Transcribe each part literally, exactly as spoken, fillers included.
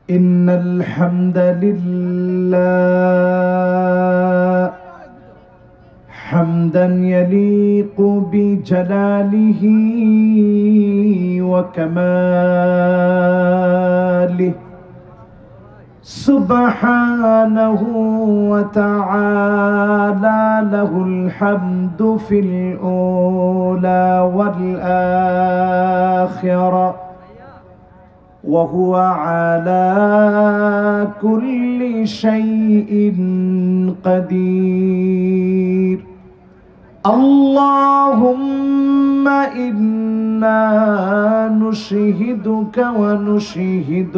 إن الحمد لله حمدا يليق بجلاله وكماله سبحانه وتعالى له الحمد في الأولى والآخرة وهو على كل شيء قدير. اللهم إنا نشهدك ونشهد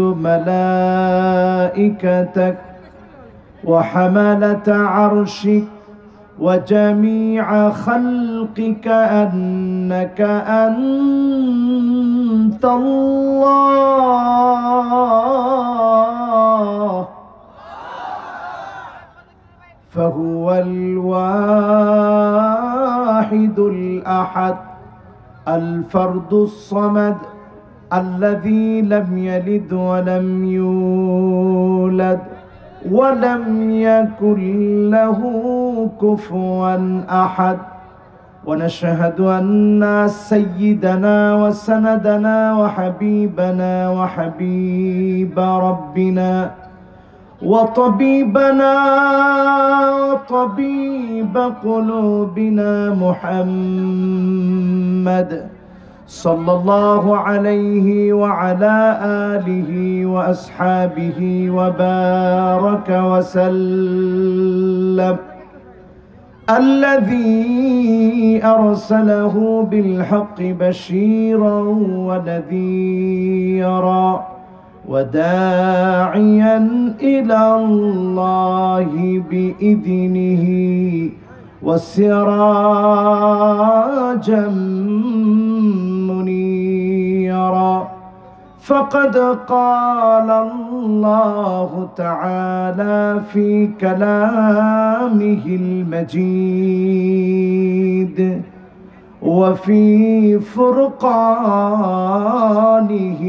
ملائكتك وحملة عرشك وجميع خلقك أنك أنت الله فهو الواحد الأحد الفرد الصمد الذي لم يلد ولم يولد ولم يكن له كفوا أحد. ونشهد أن سيدنا وسندنا وحبيبنا وحبيب ربنا وطبيبنا وطبيب قلوبنا محمد صلى الله عليه وعلى آله وأصحابه وبارك وسلم الذي أرسله بالحق بشيرا ونذيرا وداعيا إلى الله بإذنه وسراجا منيرا. فقد قال الله تعالى في كلامه المجيد وفي فرقانه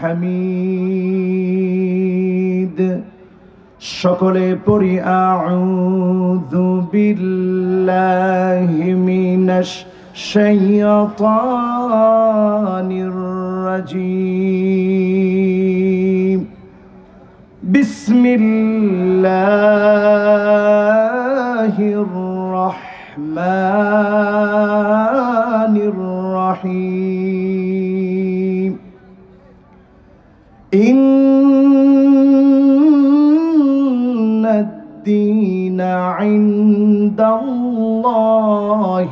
الحميد সকলে পড়ি আউযু বিল্লাহি মিনাশ শাইতানির রাজীম বিসমিল্লাহির রাহমানির রাহিম الدين عند الله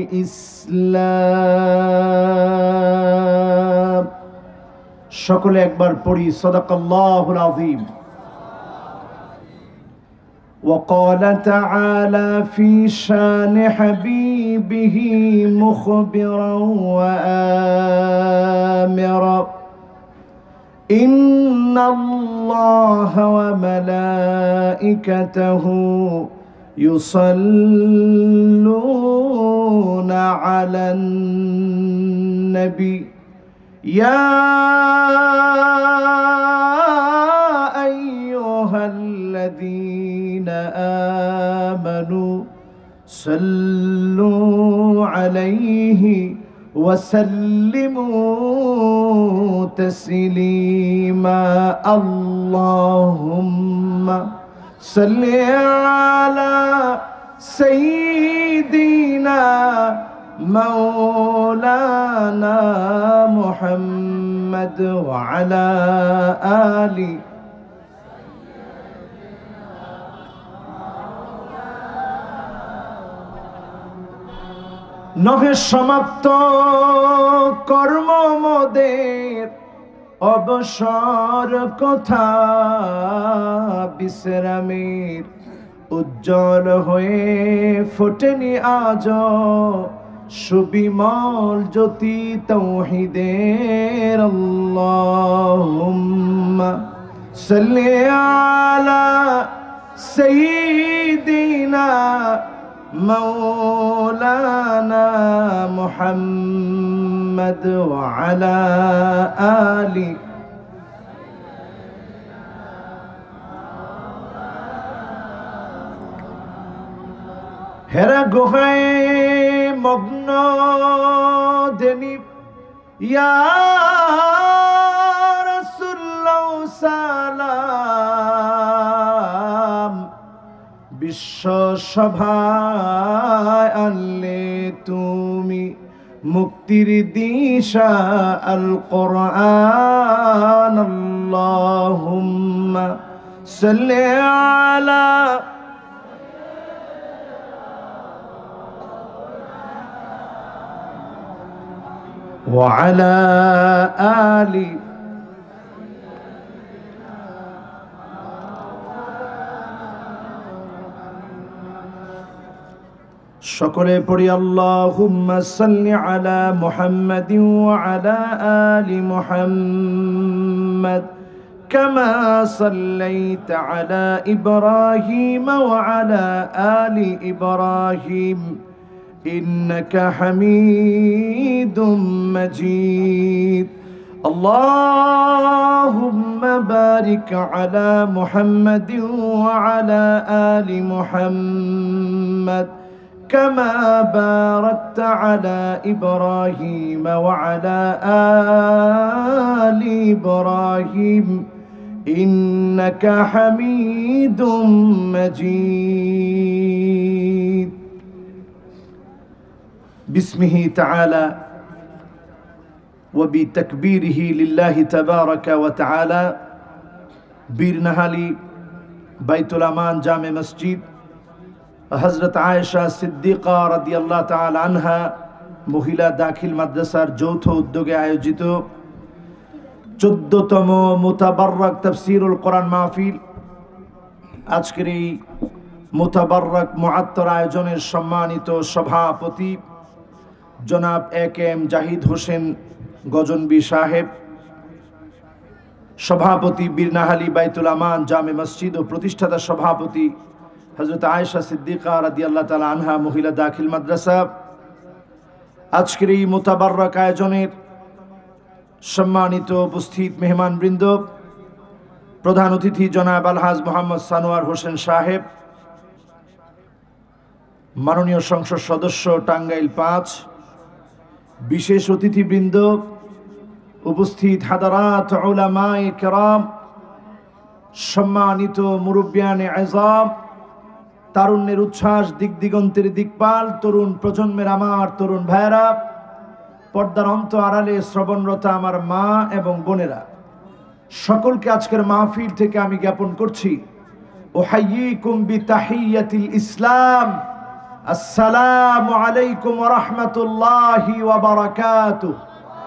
الإسلام সকলে একবার পড়ি সাদাকাল্লাহুল আযীম। وقال تعالى في شان حبيبه مخبرا وآمرا إن الله وملائكته يصلون على النبي يا أيها الذين آمنوا صلوا عليه وسلموا تسليما اللهم صل على سيدنا مولانا محمد وعلى آله নহে সমাপ্ত কর্ম মোদের অবসর কথা বিশ্রামের উজ্জ্বল হয়ে ফোটেনি আজ সুবিমল জ্যোতি তাওহীদের আল্লাহুম্মা সাল্লি আলা সাইয়্যিদিনা مولانا محمد وعلى آله হেরা গুহায় মগ্ন দেনি ইয়া রাসূলুল্লাহ সালাম বিশ্ব সভায় আনলে তুমি মুক্তির দিশা আল কোরআন আল্লাহুম্মা সাল্লি আলা ওয়া আলা আলি সকলে পড়ি আল্লাহুম্মা সাল্লি আলা মুহাম্মাদিন ওয়া আলা আলি মুহাম্মাদ কামা সাল্লাইতা আলা ইব্রাহিম ওয়া আলা আলি ইব্রাহিম ইন্নাকা হামিদুম মাজিদ আল্লাহুম্মা বারিক আলা মুহাম্মাদিন ওয়া আলা আলি মুহাম্মাদ كما باركت على إبراهيم وعلى آل إبراهيم إنك حميد مجيد باسمه تعالى وبتكبيره لله تبارك وتعالى بيرنهالي بيت الأمان جامع مسجد হযরত আয়েশা সিদ্দিকা রাদিয়াল্লাহু তাআলা আনহা মহিলা দাখিল মাদ্রাসার যৌথ উদ্যোগে আয়োজিত চোদ্দতম মুতাবাররাক তাফসীরুল কোরআন মাহফিল, আজকের এই মুতাবাররাক মুআত্তার আয়োজনের সম্মানিত সভাপতি জনাব A K M Zahid Hossain Ghaznavi সাহেব, সভাপতি বীরনাহালি বাইতুল আমান জামে মসজিদ ও প্রতিষ্ঠাতা সভাপতি হযরত আয়েশা সিদ্দিকা রাদিয়াল্লাহু তাআলা আনহা মহিলা দাখিল মাদ্রাসা, আজকের এই মুতাবাররাক আয়োজনের সম্মানিত উপস্থিত মেহমানবৃন্দ, প্রধান অতিথি জনাব আলহাজ মোহাম্মদ সানোয়ার হোসেন সাহেব, মাননীয় সংসদ সদস্য টাঙ্গাইল পাঁচ, বিশেষ অতিথিবৃন্দ, উপস্থিত হাদারাত উলামায়ে কেরাম, সম্মানিত মুরব্বিয়ানে আযম, তারুণ্যের উচ্ছ্বাস, দিক দিগন্তের দিকপাল, তরুণ প্রজন্মের আমার তরুণ ভাইয়েরা, পর্দার অন্ত আড়ালে শ্রবণরত আমার মা এবং বোনেরা, সকলকে আজকের মাহফিল থেকে আমি জ্ঞাপন করছি উহাইয়িকুম বিতাহিয়াতিল ইসলাম, আসসালামু আলাইকুম ওয়া রাহমাতুল্লাহি ওয়া বারাকাতুহু।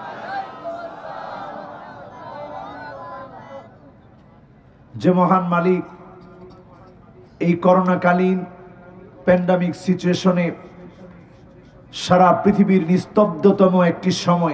যে মহান মালিক এই করোনাকালীন প্যান্ডামিক সিচুয়েশনে সারা পৃথিবীর নিস্তব্ধতম একটি সময়,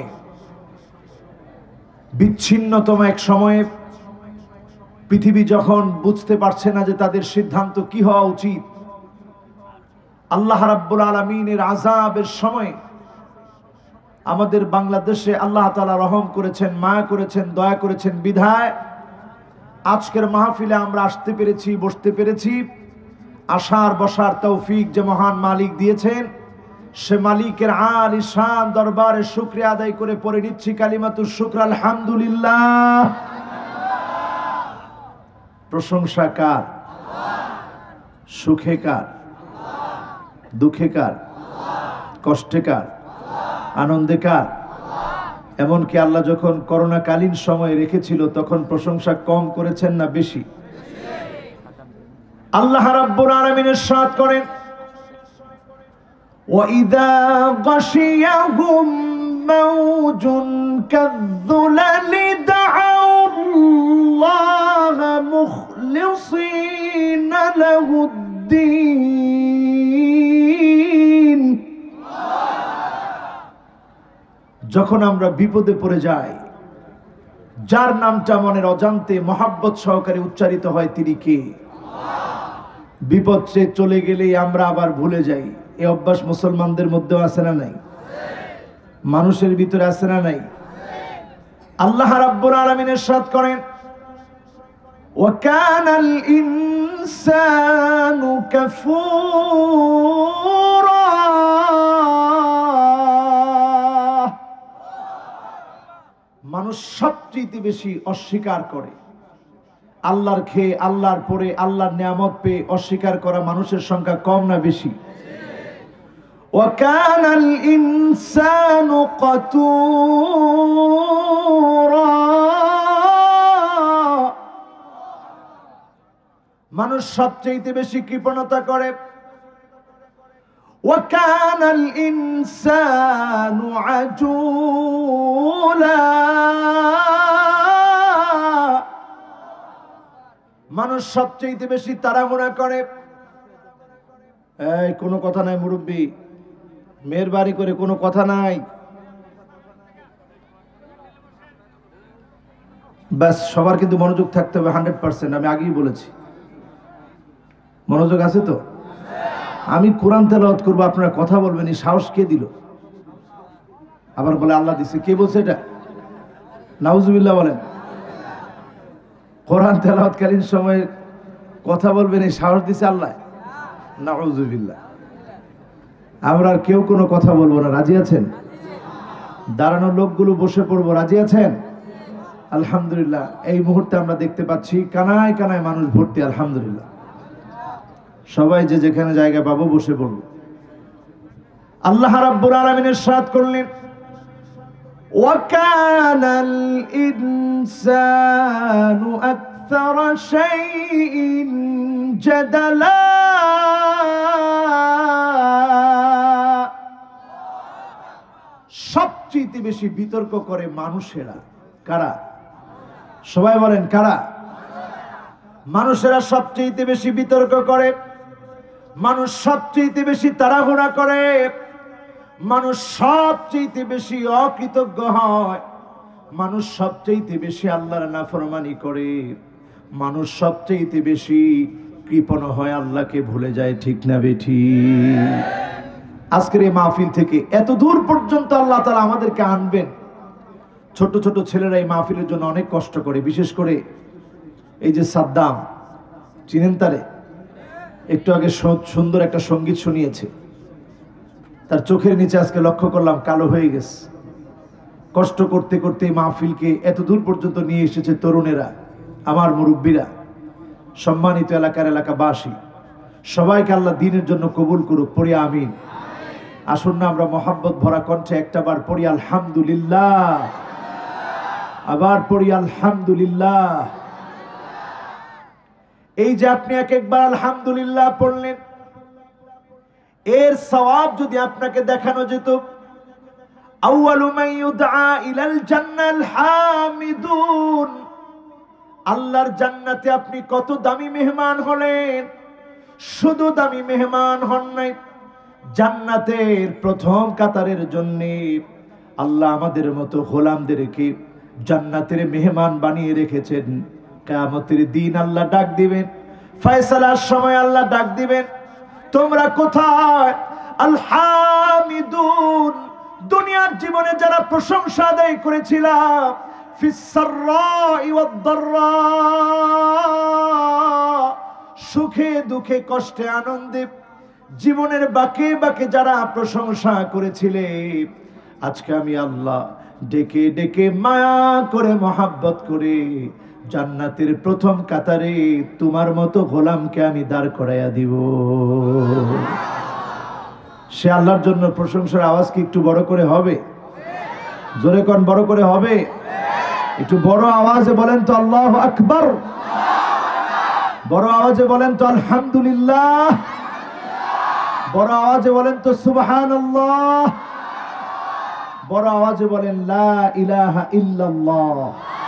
বিচ্ছিন্নতম এক সময়ে পৃথিবী যখন বুঝতে পারছে না যে তাদের সিদ্ধান্ত কি হওয়া উচিত, আল্লাহ রাব্বুল আলামিনের আযাবের সময় আমাদের বাংলাদেশে আল্লাহ তাআলা রহম করেছেন, মায়া করেছেন, দয়া করেছেন বিধায় আজকের মাহফিলে আমরা আসতে পেরেছি, বসতে পেরেছি। আসার বসার তৌফিক যে মহান মালিক দিয়েছেন, সে মালিকের আলী শান দরবারে শুকরিয়া আদায় করে পড়ে নিচ্ছি কালিমাতুশ শুকর আলহামদুলিল্লাহ। প্রশংসা কার? সুখে কার? দুঃখে কার? কষ্টে কার? আনন্দে কার? এমনকি আল্লাহ যখন করোনাকালীন সময় রেখেছিল তখন প্রশংসা কম করেছেন না বেশি? আল্লাহ রাব্বুল আলামিন ইরশাদ করেন, وَإِذَا غَشِيَهُم مَّوْجٌ كَالظُّلَلِ دَعَوُا اللَّهَ مُخْلِصِينَ لَهُ الدِّينَ। যখন আমরা বিপদে পড়ে যাই, যার নামটা মনের অজান্তে মহাব্বত সহকারে উচ্চারিত হয় তিনি কে? বিপদ সে চলে গেলেই আমরা আবার ভুলে যাই। এই অভ্যাস মুসলমানদের মধ্যেও আছে না নাই? মানুষের ভিতরে আছে না নাই? আল্লাহ রাব্বুল আলামিন ইরশাদ করেন, وكان الإنسان كفورا মানুষ সবচেয়ে বেশি অস্বীকার করে। আল্লাহর খেয়ে আল্লাহর পরে আল্লাহর নিয়ামত পেয়ে অস্বীকার করা মানুষের সংখ্যা কম না বেশি? وكان الإنسان قتورا মানুষ সবচেয়ে বেশি কৃপণতা করে। وكان الإنسان عجولا মানুষ সবচেয়ে বেশি তাড়াহুড়া করে। এই কোনো কথা নাই মুরব্বী, মেহেরবানি করে কোনো কথা নাই, ব্যাস সবার কিন্তু মনোযোগ থাকতে হবে হান্ড্রেড পার্সেন্ট। আমি আগেই বলেছি, মনোযোগ আছে তো? আমি কোরআন তেলাওয়াত করবো, আপনারা কথা বলবেন, এই সাহস কে দিল? আবার বলে আল্লাহ দিছে। কে বলছে এটা? নাউজুবিল্লাহ বলেন। কোরআন তেলাওয়াতকালীন সময় কথা বলবেন এই সাহস দিছে আল্লাহ? নাউজুবিল্লাহ। আমরা আর কেউ কোনো কথা বলবো না, রাজি আছেন? দাঁড়ানো লোকগুলো বসে পড়বো, রাজি আছেন? আলহামদুলিল্লাহ। এই মুহূর্তে আমরা দেখতে পাচ্ছি কানায় কানায় মানুষ ভর্তি, আলহামদুলিল্লাহ। সবাই যে যেখানে জায়গা পাবো বসে পড়বো। আল্লাহ রাব্বুল আলামিন ইরশাদ করলেন, ওয়াকানাল ইনসানু আকসারা শাইইন জাদালা সবচেয়ে বেশি বিতর্ক করে মানুষেরা। কারা? সবাই বলেন কারা? মানুষেরা সবচেয়ে বেশি বিতর্ক করে, মানুষ সবচেয়ে বেশি তাড়াহুড়া করে, মানুষ সবচেয়ে বেশি অকৃতজ্ঞ হয়, মানুষ সবচেয়ে বেশি আল্লাহর নাফরমানি করে, মানুষ সবচেয়ে বেশি কৃপণ হয়, আল্লাহকে ভুলে যায়। ঠিক না বেঠিক? আজকের এই মাহফিল থেকে এত দূর পর্যন্ত আল্লাহ তাআলা আমাদেরকে আনবেন। ছোট ছোট ছেলেরা এই মাহফিলের জন্য অনেক কষ্ট করে, বিশেষ করে এই যে সাদ্দাম, চিনেন তারে? একটু আগে সুন্দর একটা সঙ্গীত শুনিয়েছে, তার চোখের নিচে আজকে লক্ষ্য করলাম কালো হয়ে গেছে। কষ্ট করতে করতে মাহফিলকে এত দূর পর্যন্ত নিয়ে এসেছে তরুণেরা, আমার মুরব্বীরা, সম্মানিত এলাকার এলাকাবাসী, সবাইকে আল্লাহ দ্বীনের জন্য কবুল করুক। পড়ি আমিন। আসুন না আমরা মহাব্বত ভরা কণ্ঠে একটা বার পড়ি আলহামদুলিল্লাহ, আবার পড়ি আলহামদুলিল্লাহ। এই যে আপনি এক একবার আলহামদুলিল্লাহ পড়লেন, এর সওয়াব যদি আপনাকে দেখানো যেত, আউয়ালু মান ইউদআ ইলাল জান্নাল হামিদুন, আল্লাহর জান্নাতে আপনি কত দামি মেহমান হলেন। শুধু দামি মেহমান হন নাই, জান্নাতের প্রথম কাতারের জন্য আল্লাহ আমাদের মতো গোলামদেরকে জান্নাতের মেহমান বানিয়ে রেখেছেন। কিয়ামতের দিন আল্লাহ ডাক দিবেন, ফয়সালার সময় আল্লাহ ডাক দিবেন, তোমরা কোথায়? আলহামিদুন, দুনিয়ার জীবনে যারা প্রশংসা আদায় করেছিলাম, ফিস সাররাই ওয়াদ দাররা, সুখে দুঃখে কষ্টে আনন্দে জীবনের বাঁকে বাঁকে যারা প্রশংসা করেছিলে, আজকে আমি আল্লাহ ডেকে ডেকে মায়া করে মহাব্বত করে জান্নাতের প্রথম কাতারে তোমার মতো গোলামকে আমি দাঁড় করাইয়া দিব। সে আল্লাহর জন্য প্রশংসার আওয়াজ কি একটু বড় করে হবে? জোরে কোন বড় করে হবে? একটু বড় আওয়াজে বলেন তো আল্লাহু আকবার, বড় আওয়াজে বলেন তো আলহামদুলিল্লাহ, বড় আওয়াজে বলেন তো সুবহানাল্লাহ, বড় আওয়াজে বলেন লা ইলাহা ইল্লাল্লাহ।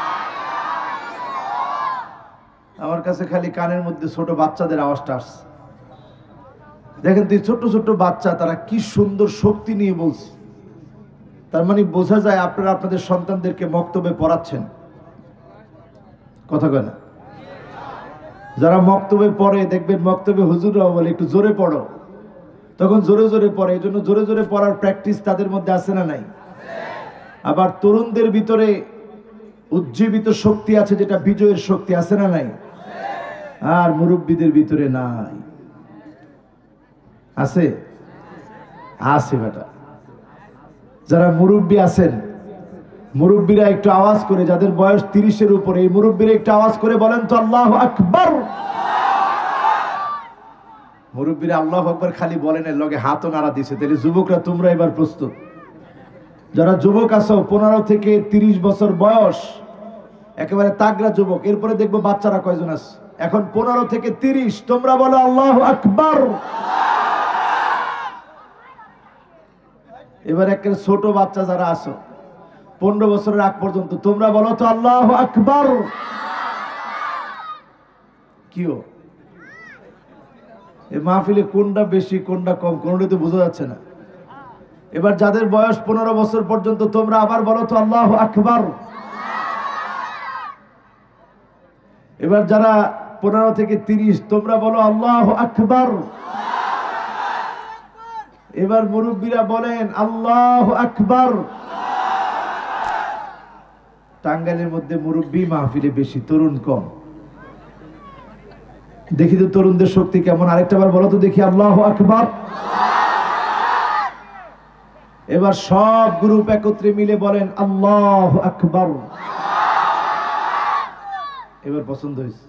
আমার কাছে খালি কানের মধ্যে ছোট বাচ্চাদের আওয়াজটা আসছে। দেখেন তো ছোট ছোট বাচ্চা, তারা কি সুন্দর শক্তি নিয়ে বলছে। তার মানে বোঝা যায় আপনারা আপনাদের সন্তানদেরকে মক্তবে পড়াচ্ছেন। কথা কয় না? যারা মক্তবে পড়ে দেখবেন মক্তবে হুজুররাও বলে একটু জোরে পড়ো, তখন জোরে জোরে পড়ে। এই জন্য জোরে জোরে পড়ার প্র্যাকটিস তাদের মধ্যে আছে না নাই? আবার তরুণদের ভিতরে উজ্জীবিত শক্তি আছে, যেটা বিজয়ের শক্তি আছে না নাই? আর মুরব্বীদের ভিতরে নাই। আছে আছে বেটা, যারা মুরব্বী আছেন মুরব্বীরা একটু আওয়াজ করে, যাদের বয়স তিরিশের উপরে, এই মুরব্বীরা একটু আওয়াজ করে বলেন তো আল্লাহু আকবার। মুরব্বীরা আল্লাহু আকবার খালি বলেন, এর লগে হাতও নাড়া দিছে। তাহলে যুবকরা তোমরা এবার প্রস্তুত। যারা যুবক আছো পনেরো থেকে তিরিশ বছর বয়স, একেবারে তাগড়া যুবক, এরপরে দেখবো বাচ্চারা কয়জন আছে। এখন পনেরো থেকে তিরিশ, তোমরা বলো আল্লাহু আকবার। এবার একটা ছোট বাচ্চা যারা আছো পনেরো বছরের আগ পর্যন্ত, তোমরা বলো তো আল্লাহু আকবার। কিও এই মাহফিলে কোনটা বেশি কোনটা কম কোনটা তো বোঝা যাচ্ছে না। এবার যাদের বয়স পনেরো বছর পর্যন্ত, তোমরা আবার বলো তো আল্লাহু আকবার। এবার যারা পনেরো থেকে তিরিশ, তোমরা বলো আল্লাহু আকবার। এবার মুরব্বীরা বলেন আল্লাহু আকবার। টাঙ্গাইলের মধ্যে মুরব্বী মাহফিলে বেশি, তরুণ কম। দেখি তো তরুণদের শক্তি কেমন। আরেকটা বার বলো তো দেখি আল্লাহু আকবার। এবার সব গ্রুপ একত্রে মিলে বলেন আল্লাহু আকবার। এবার পছন্দ হয়েছে।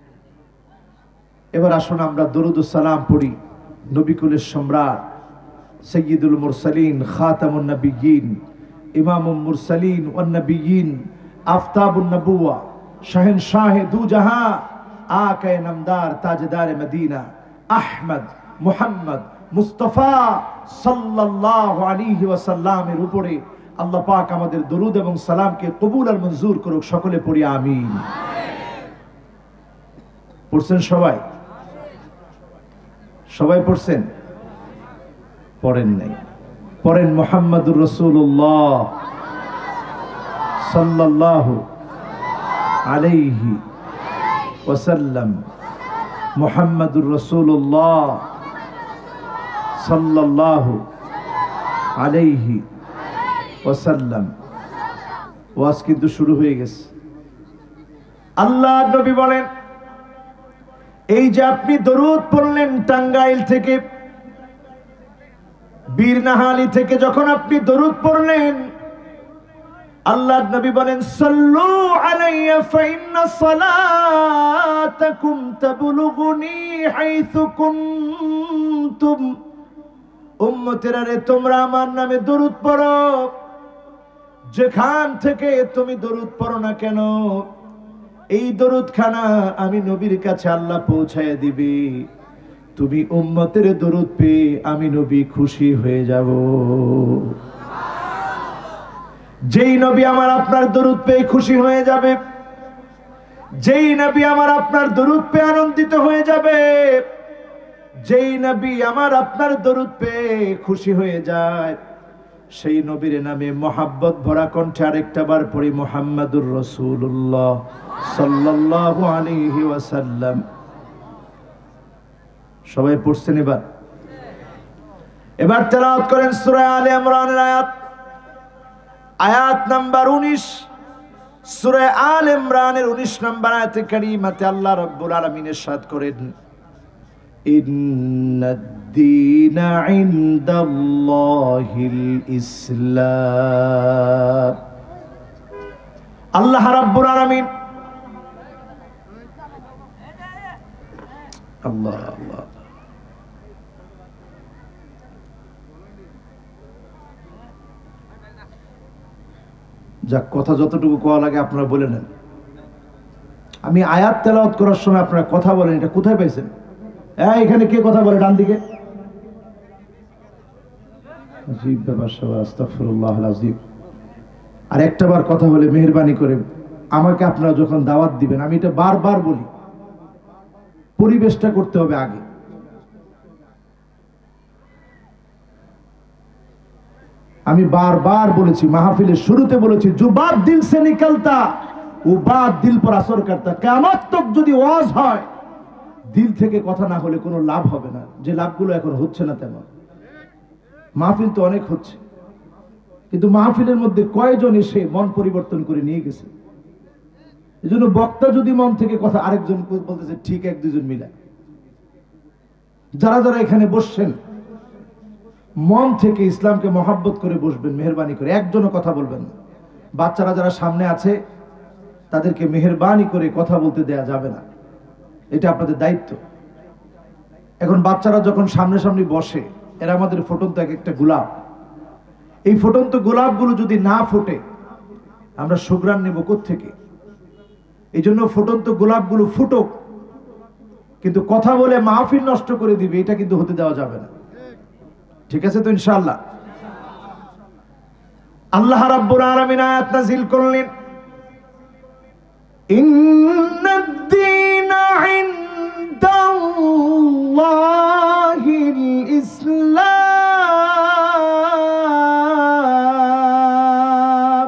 এবার আসুন আমরা দরুদ ও সালাম পড়ি নবী কুলের সম্রাট, সৈয়দুল মুরসালিন, খাতামুন নবিয়্যিন, ইমামুল মুরসালিন ওয়ান নবিয়্যিন, আফতাবুন নবুওয়া, শাহেনশাহে দু জাহাঁ, আকায়ে নামদার, তাজদারে মদিনা, আহমদ মুহাম্মদ মুস্তাফা সাল্লাল্লাহু আলাইহি ওয়াসাল্লামের উপরে আল্লাহ পাক আমাদের দরুদ এবং সালামকে কবুল আর মঞ্জুর করুক। সকলে পড়ি আমিন। পড়ছেন সবাই? সবাই পড়ছেন? পড়েন নাই? পড়েন মুহাম্মাদুর রাসূলুল্লাহ সাল্লাল্লাহু আলাইহি ওয়াসাল্লাম, মুহাম্মাদুর রাসূলুল্লাহ সাল্লাল্লাহু আলাইহি ওয়াসাল্লাম। ওয়াজ কিন্তু শুরু হয়ে গেছে। আল্লাহর নবী বলেন, এই যে আপনি দরুদ পড়লেন টাঙ্গাইল থেকে, বীরনাহালি থেকে যখন আপনি দরুদ পড়লেন, আল্লাহর নবী বলেন সাল্লু আলাইয়া ফাইন্না সালাতাকুম তাবলুগুনি হাইসু কুনতুম। উম্মতেরা রে, তোমরা আমার নামে দরুদ পড়ো, যেখান থেকে তুমি দরুদ পড়ো না কেন এই দরুদ খানা আমি নবীর কাছে আল্লাহ পৌঁছায় দিবে। তুমি উম্মতের দরুদ পেয়ে আমি নবী খুশি হয়ে যাব। যেই নবী আমার আপনার দরুদ পেয়ে খুশি হয়ে যাবে, যেই নবী আমার আপনার দরুদ পেয়ে আনন্দিত হয়ে যাবে, যেই নবী আমার আপনার দরুদ পেয়ে খুশি হয়ে যায়, সেই নবীর নামে মোহাব্বত ভরা কণ্ঠে আরেকটা বার পড়ি মুহাম্মাদুর রাসূলুল্লাহ সাল্লাল্লাহু আলাইহি ওয়াসাল্লাম। সবাই পড়ছেন? এবার এবার তেলাওয়াত করেন সূরা আলে ইমরানের আয়াত, আয়াত নাম্বার উনিশ। সূরা আলে ইমরানের উনিশ নম্বর আয়াতে কারিমাতে আল্লাহ রাব্বুল আলামিন ইরশাদ করেন, ইন্নাদ-দীনা ইনদাল্লাহিল ইসলাম। আল্লাহ রাব্বুল আলামিন আল্লাহ আল্লাহ যাক, কথা যতটুকু কোয়া লাগে আপনারা বলে নেন। আমি আয়াত তেলাওয়াত করার সময় আপনারা কথা বলেন, এটা কোথায় পাইছেন? হ্যাঁ, এখানে কে কথা বলে? ডান দিকে। আজীব ব্যাপার সবাই, আস্তাগফিরুল্লাহ আল-আযীম। আর একটা বার কথা বলে মেহেরবানি করে আমাকে আপনারা যখন দাওয়াত দিবেন, আমি এটা বারবার বলি, পরিবেশটা করতে হবে আগে। আমি বারবার বলেছি, মাহফিলের শুরুতে বলেছি, जो बात दिल से निकलता वो बात दिल पर असर करता। কিয়ামত তক যদি ওয়াজ হয়, দিল থেকে কথা না হলে কোনো লাভ হবে না, যে লাভগুলো এখন হচ্ছে না তেমন। মাহফিল তো অনেক হচ্ছে, কিন্তু মাহফিলের মধ্যে কয়জন এসে মন পরিবর্তন করে নিয়ে গেছে? এই জন্য বক্তা যদি মন থেকে কথা, আরেকজন বলতেছে ঠিক, এক দুজন মিলা, যারা যারা এখানে বসছেন মন থেকে ইসলামকে মহাব্বত করে বসবেন, মেহরবানি করে একজনও কথা বলবেন না। বাচ্চারা যারা সামনে আছে তাদেরকে মেহরবানি করে কথা বলতে দেয়া যাবে না, এটা আপনাদের দায়িত্ব। এখন বাচ্চারা যখন সামনে সামনে বসে, এরা আমাদের ফুটন্ত এক একটা গোলাপ, এই ফুটন্ত গোলাপগুলো যদি না ফোটে আমরা সুঘ্রাণ নেব কোত্থেকে? এই জন্য ফুটন্ত গোলাপগুলো ফুটুক, কিন্তু কথা বলে মাহফিল নষ্ট করে দিবে এটা কিন্তু হতে দেওয়া যাবে না। ঠিক আছে তো ইনশাআল্লাহ? আল্লাহ রাব্বুল আলামিন আয়াত নাযিল করলেন, ইন্নাদ-দীনা ইনদাল্লাহিল ইসলাম।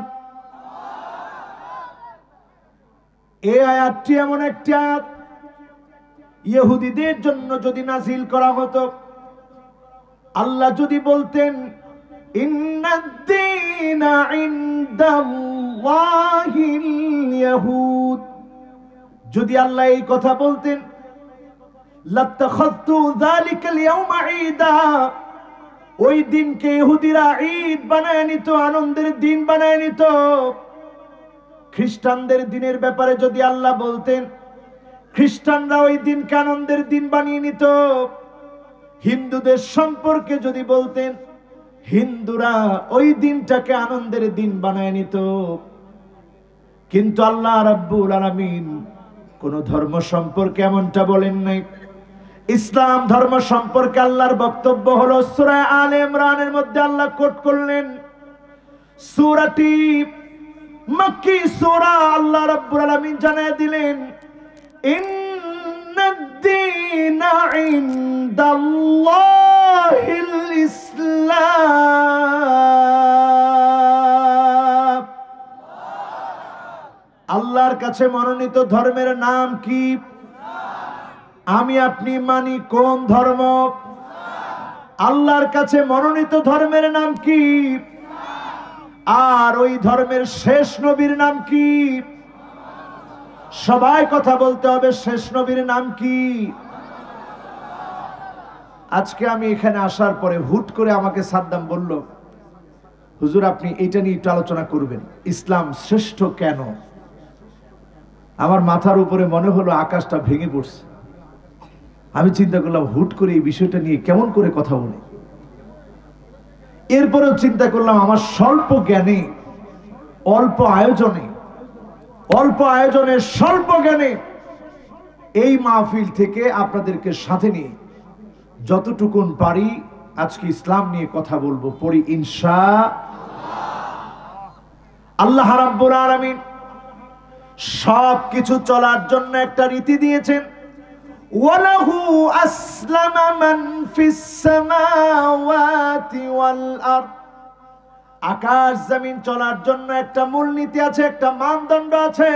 এই আয়াতটি এমন একটি আয়াত, ইহুদিদের জন্য যদি নাযিল করা হতো, আল্লাহ যদি বলতেন ইন্নাদ-দীনা ইনদাল্লাহিল ইয়াহুদ, যদি আল্লাহ এই কথা বলতেন, লাত্তাখাযতু যালিকাল ইয়াওমা ঈদা, ওই দিনকে ইহুদিরা ঈদ বানায় নিত, আনন্দের দিন বানায় নিত। খ্রিস্টানদের দিনের ব্যাপারে যদি আল্লাহ বলতেন, খ্রিস্টানরা ওই দিনকে আনন্দের দিন বানিয়ে নিত। হিন্দুদের সম্পর্কে যদি বলতেন, হিন্দুরা ওই দিনটাকে আনন্দের দিন বানায় নিত। কিন্তু আল্লাহ রাব্বুল আলামিন কোন ধর্ম সম্পর্কে এমনটা বলেন নাই। ইসলাম ধর্ম সম্পর্কে আল্লাহর বক্তব্য হলো সূরা আলে ইমরানের মধ্যে আল্লাহ কোট করলেন, সূরাটি মক্কি সূরা, আল্লাহ রাব্বুল আলামিন জানায় দিলেন, ইন্নাদ-দীনা ইনদাল্লাহিল ইসলাম। আল্লাহর কাছে মনোনীত ধর্মের নাম কি? আমি আপনি মানি কোন ধর্ম? আল্লাহর কাছে মনোনীত ধর্মের নাম কি? আর ওই ধর্মের শেষ নবীর নাম কি? সবাই কথা বলতে হবে, শেষ নবীর নাম কি? আজকে আমি এখানে আসার পরে হুট করে আমাকে সাদ্দাম বলল, হুজুর আপনি এইটা নিয়ে একটু আলোচনা করবেন, ইসলাম শ্রেষ্ঠ কেন? আমার মাথার উপরে মনে হলো আকাশটা ভেঙে পড়ছে। আমি চিন্তা করলাম হুট করে এই বিষয়টা নিয়ে কেমন করে কথা বলি। এরপরেও চিন্তা করলাম আমার স্বল্প জ্ঞানে, অল্প আয়োজনে, অল্প আয়োজনে স্বল্প জ্ঞানে এই মাহফিল থেকে আপনাদেরকে সাথে নিয়ে যতটুকুন পারি আজকে ইসলাম নিয়ে কথা বলবো। পড়ি ইনশাআল্লাহ। আল্লাহ রাব্বুল আলামিন সব কিছু চলার জন্য একটা রীতি দিয়েছেন, ওয়ালাহু আসলামা মান ফিস সামাওয়াতি ওয়াল আরদ। আকাশ জমিন চলার জন্য একটা মূলনীতি আছে, একটা মানদণ্ড আছে।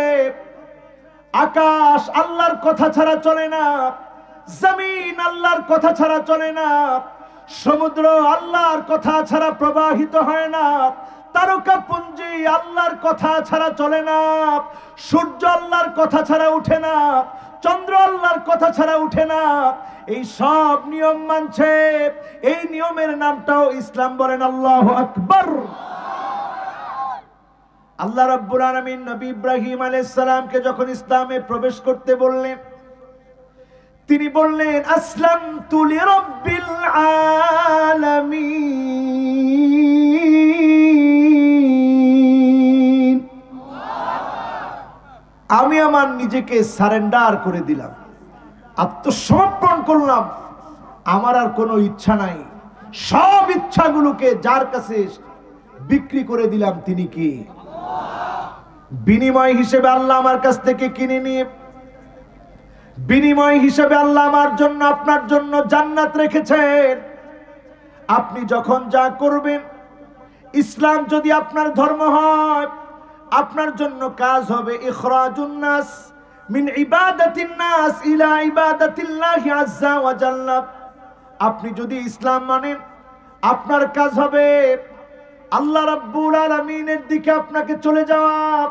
আকাশ আল্লাহর কথা ছাড়া চলে না, জমিন আল্লাহর কথা ছাড়া চলে না, সমুদ্র আল্লাহর কথা ছাড়া প্রবাহিত হয় না, তারকাপুঞ্জি আল্লাহর কথা ছাড়া চলে না, সূর্য আল্লাহর কথা ছাড়া উঠে না, চন্দ্র আল্লাহর কথা ছাড়া উঠে না। এই সব নিয়ম মানছে, এই নিয়মের নামটাও ইসলাম। বলেন আল্লাহু আকবার। আল্লাহ রাব্বুল আলামিন নবী ইব্রাহিম আলাইহিস সালামকে যখন ইসলামে প্রবেশ করতে বললেন, তিনি বললেন আসলামতু লিরাব্বিল আলামিন, আমি আমার নিজেকে সারেন্ডার করে দিলাম, আত্মসমর্পণ করলাম, আমার আর কোনো ইচ্ছা নাই, সব ইচ্ছাগুলোকে যার কাছে বিক্রি করে দিলাম। তিনি কি? বিনিময় হিসেবে আল্লাহ আমার কাছ থেকে কিনে নিয়ে, বিনিময় হিসেবে আল্লাহ আমার জন্য, আপনার জন্য জান্নাত রেখেছেন। আপনি যখন যা করবেন, ইসলাম যদি আপনার ধর্ম হয়, আপনার জন্য কাজ হবে ইখরাজুন নাস মিন ইবাদাতিন নাস ইলা ইবাদাতিল্লাহি আযজা ওয়া জাল্লা। আপনি যদি ইসলাম মানেন, আপনার কাজ হবে আল্লাহ রাব্বুল আলামিনের দিকে আপনাকে চলে যাওয়া,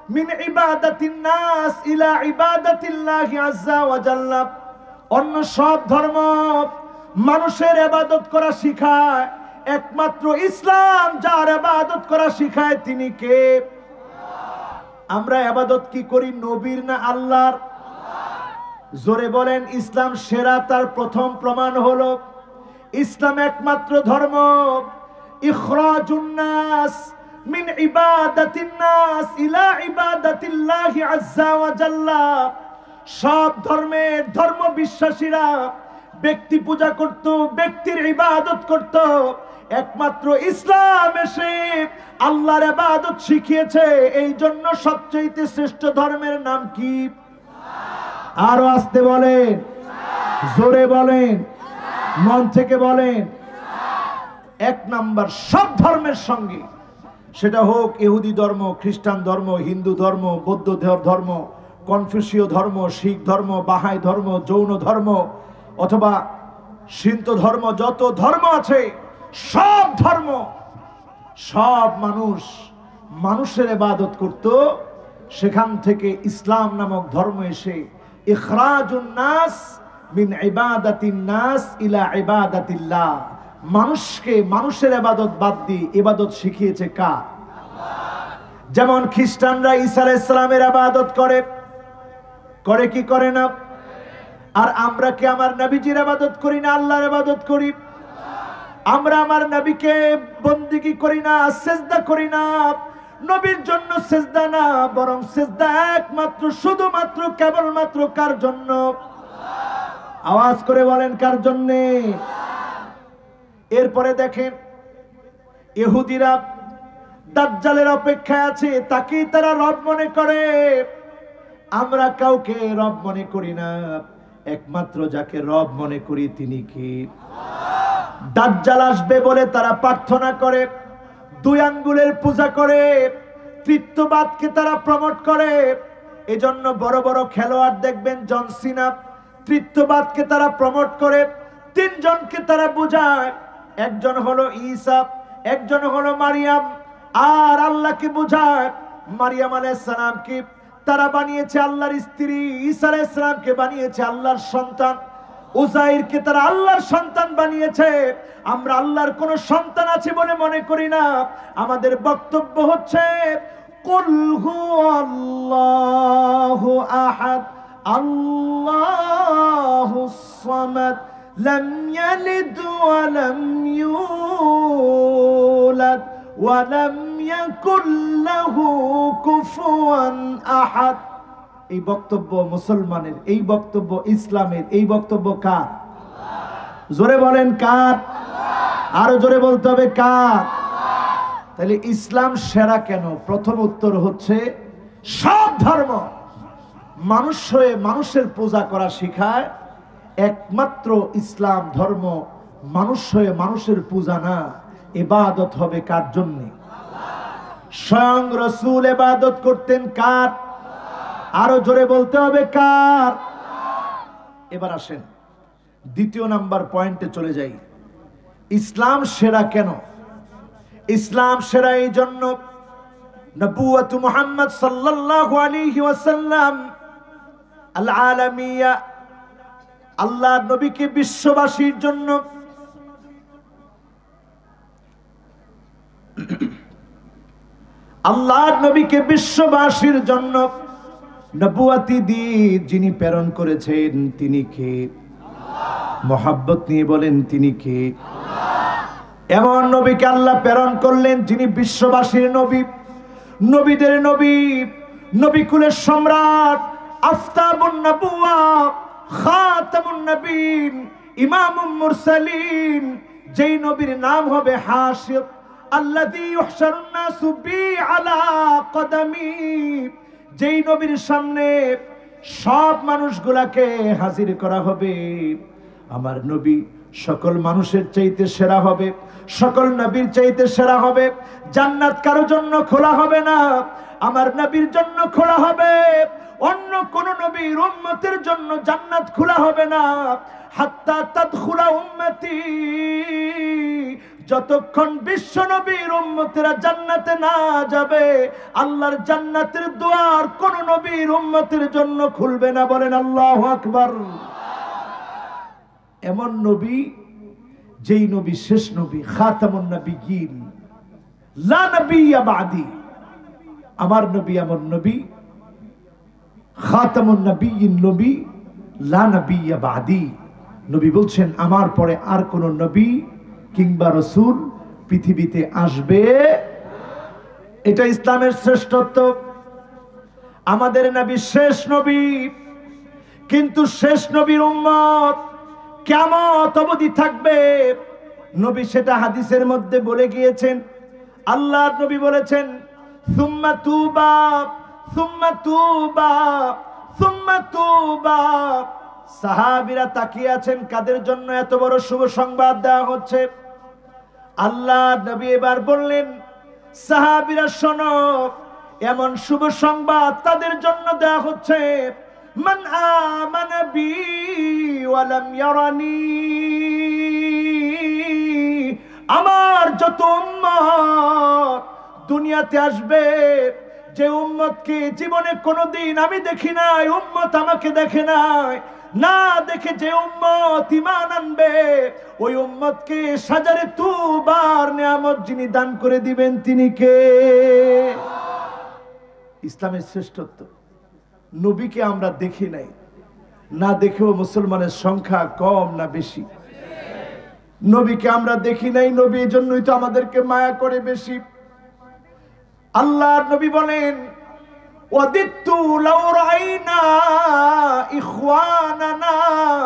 মিন ইবাদাতিন নাস ইলা ইবাদাতিল্লাহি আযজা ওয়া জাল্লা। অন্য সব ধর্ম মানুষের ইবাদত করা শিখায়, একমাত্র ইসলাম যার ইবাদত করা শিখায় তিনি কে? আমরা ইবাদত কি করি, নবীর না আল্লাহর? জোরে বলেন। ইসলাম সেরা, তার প্রথম প্রমাণ হলো ইসলাম একমাত্র ধর্ম ইখরাজুন নাস মিন ইবাদাতিন নাস ইলা ইবাদাতিল্লাহি আযজা ওয়া জাল্লা। সব ধর্মের ধর্ম বিশ্বাসীরা ব্যক্তি পূজা করত, ব্যক্তির ইবাদত করত, একমাত্র ইসলাম এসে আল্লাহর ইবাদত শিখিয়েছে। এই জন্য সবচেয়ে শ্রেষ্ঠ ধর্মের নাম কি? আরো আসতে বলেন, জোরে বলেন, মন থেকে বলেন। এক নাম্বার সব ধর্মের সঙ্গে, সেটা হোক ইহুদি ধর্ম, খ্রিস্টান ধর্ম, হিন্দু ধর্ম, বৌদ্ধ ধর্ম, কনফুসীয় ধর্ম, শিখ ধর্ম, বাহাই ধর্ম, জৈন ধর্ম অথবা সিন্ত ধর্ম, যত ধর্ম আছে সব ধর্ম, সব মানুষ মানুষের ইবাদত করত। সেখান থেকে ইসলাম নামক ধর্ম এসে ইখরাজুন নাস মিন ইবাদাতিন নাস ইলা ইবাদাতিল্লাহ, মানুষকে মানুষের ইবাদত বাদ দিয়ে ইবাদত শিখিয়েছে কার? যেমন খ্রিস্টানরা ঈসা আলাইহিস সালামের ইবাদত করে, করে কি করে না? আর আমরা কি আমার নবীজির ইবাদত করি না আল্লাহর ইবাদত করি? আমরা আমার নবীকে বন্দেগী করি না, সিজদা করি না। নবীর জন্য সিজদা না, বরং সিজদা একমাত্র শুধুমাত্র কেবলমাত্র কার জন্য? আওয়াজ করে বলেন, কার জন্য? এরপরে দেখেন ইহুদিরা দাজ্জালের অপেক্ষায় আছে, তাকেই তারা রব মনে করে। আমরা কাউকে রব মনে করি না, একমাত্র যাকে রব মনে করি তিনি কি? দাজ্জাল আসবে বলে তারা প্রার্থনা করে, দুই আঙ্গুলের পূজা করে, তৃতীয়বাদকে তারা প্রমোট করে। এজন্য বড় বড় খেলোয়াড় দেখবেন, জন সিনা, তৃতীয়বাদকে তারা প্রমোট করে। তিনজনকে তারা বুঝায়, একজন হলো ঈসা, একজন হলো মারিয়াম, আর আল্লাহকে বুঝায়। মারিয়াম আলাইহিস সালামকে তারা বানিয়েছে আল্লাহর স্ত্রী, ঈসা আলাইহিস সালামকে বানিয়েছে আল্লাহর সন্তান, উযাইরকে তারা আল্লাহর সন্তান বানিয়েছে। আমরা আল্লাহর কোন সন্তান আছে বলে মনে করি না। আমাদের বক্তব্য হচ্ছে কুল হুয়াল্লাহু আহাদ আল্লাহুস সামাদ লাম ইয়ালিদ ওয়া লাম ইউলাদ ওয়া লাম ইয়াকুল লাহু কুফুয়ান আহাদ। এই বক্তব্য মুসলমানের, এই বক্তব্য ইসলামের, এই বক্তব্য কার? জোরে বলেন কার? আরো জোরে বলতে হবে কার? তাহলে ইসলাম সেরা কেন? প্রথম উত্তর হচ্ছে সব ধর্ম মানুষ হয়ে মানুষের পূজা করা শিখায়, একমাত্র ইসলাম ধর্ম মানুষ হয়ে মানুষের পূজা না, ইবাদত হবে কার জন্য? স্বয়ং রাসূল ইবাদত করতেন কার? আরো জোরে বলতে হবে কার? এবার আসেন দ্বিতীয় নাম্বার পয়েন্টে চলে যাই। ইসলাম সেরা কেন? ইসলাম সেরা এই জন্য, নবুয়ত মুহাম্মদ সাল্লাল্লাহু আলাইহি ওয়াসাল্লাম আল আলামিয়া, আল্লাহর নবীকে বিশ্ববাসীর জন্য আল্লাহর নবীকে বিশ্ববাসীর জন্য নবুয়তি দিয়ে যিনি প্রেরণ করেছেন তিনি কে? মোহাব্বত নিয়ে বলেন তিনি কে? এমন নবীকে আল্লাহ প্রেরণ করলেন যিনি বিশ্ববাসীর নবী, নবীদের নবী, নবীকুলের সম্রাট, আফতাবুন নবুয়া, খাতামুন নবীন, ইমামুল মুরসালিন। যেই নবীর নাম হবে হাশির, আল্লাযী ইউহশারুন নাসু বি আলা কদামি। যেই নবীর সামনে সব মানুষগুলাকে হাজির করা হবে। আমার নবী সকল মানুষের চাইতে সেরা হবে, সকল নবীর চাইতে সেরা হবে। জান্নাত কারো জন্য খোলা হবে না, আমার নবীর জন্য খোলা হবে। অন্য কোন নবীর উম্মতের জন্য জান্নাত খোলা হবে না। হাত্তা তাদখুলা উম্মতি, যতক্ষণ বিশ্ব নবীর উম্মতেরা জান্নাতে না যাবে আল্লাহর জান্নাতের দুয়ার কোন নবীর উম্মতের জন্য খুলবে না। বলেন আল্লাহু আকবার। এমন নবী যেই নবী শেষ নবী, খাতামুন নবিয়্যিন, লা নবিয়্যা বাদি। আমার নবী এমন নবী, খাতামুন নবিয়্যিন নবী, লা নবিয়্যা বাদি। নবী বলছেন আমার পরে আর কোন নবী কিংবা রাসূল পৃথিবীতে আসবে। এটা ইসলামের শ্রেষ্ঠত্ব। আমাদের নবী শেষ নবী, কিন্তু শেষ নবীর উম্মত কিয়ামত অবধি থাকবে। নবী সেটা হাদিসের মধ্যে বলে গিয়েছেন। আল্লাহর নবী বলেছেন সুম্মা তুবা সুম্মা তুবা সুম্মা তুবা। সাহাবীরা তাকিয়ে আছেন কাদের জন্য এত বড় শুভ সংবাদ দেওয়া হচ্ছে। আল্লাহর নবী এবার বললেন সাহাবীরা শোনো, এমন শুভ সংবাদ তাদের জন্য দেওয়া হচ্ছে মান আমানা বি ওয়া লাম ইয়ারানি। আমার যত উম্মত দুনিয়াতে আসবে, যে উম্মতকে জীবনে কোনোদিন আমি দেখি নাই, উম্মত আমাকে দেখে নাই, না দেখে যে উম্মত ঈমান আনবে, ওই উম্মতকে সাজারে তুবার নিয়ামত যিনি দান করে দিবেন তিনি কে? ইসলামের শ্রেষ্ঠত্ব। নবীকে আমরা দেখি নাই, না দেখেও মুসলমানের সংখ্যা কম না বেশি। নবীকে আমরা দেখি নাই, নবী এই জন্যই তো আমাদেরকে মায়া করে বেশি। আল্লাহর নবী বলেন ওয়াদিতু লাউ রাইনা ইখওয়ানানা।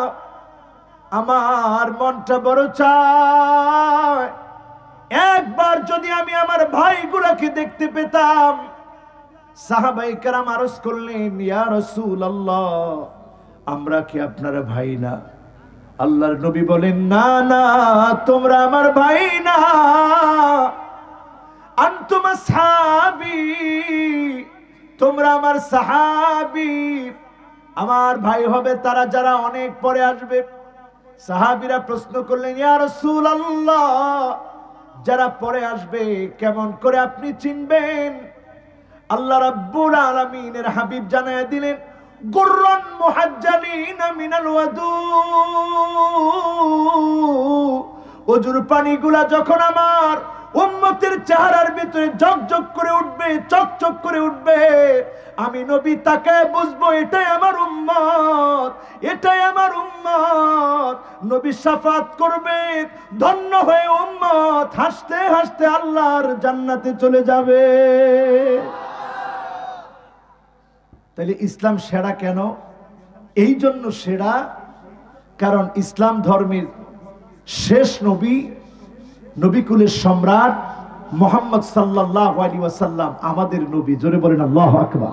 আমার মনটা বড় চায় একবার যদি আমি আমার ভাইগুলোকে দেখতে পেতাম। সাহাবায়ে কেরাম আরজ করলেন ইয়া রাসূলুল্লাহ, আমরা কি আপনার ভাই না? আল্লাহর নবী বলেন না না, তোমরা আমার ভাই না, আনতুম আসহাবী, তোমরা আমার সাহাবী। আমার ভাই হবে তারা যারা অনেক পরে আসবে। সাহাবীরা প্রশ্ন করলেন ইয়া রাসূলুল্লাহ, যারা পরে আসবে কেমন করে আপনি চিনবেন? আল্লাহ রাব্বুল আলামিনের হাবিব জানায় দিলেন গুররান মুহাজ্জালিনা মিনাল ওয়াদু। ওজুর পানিগুলা যখন আমার উম্মতের চেহারার ভিতরে ঝকঝক করে উঠবে, চকচক করে উঠবে, আমি নবী তাকায় বুঝবো এটাই আমার উম্মত, এটাই আমার উম্মত। নবী শাফাত করবে, ধন্য হয়ে উম্মত হাসতে হাসতে আল্লাহর জান্নাতে চলে যাবে। তাহলে ইসলাম সেরা কেন? এই জন্য সেরা কারণ ইসলাম ধর্মের শেষ নবী, নবীকুলের সম্রাট মুহাম্মদ সাল্লাল্লাহু আলাইহি ওয়াসাল্লাম আমাদের নবী। জোরে বলেন আল্লাহু আকবার।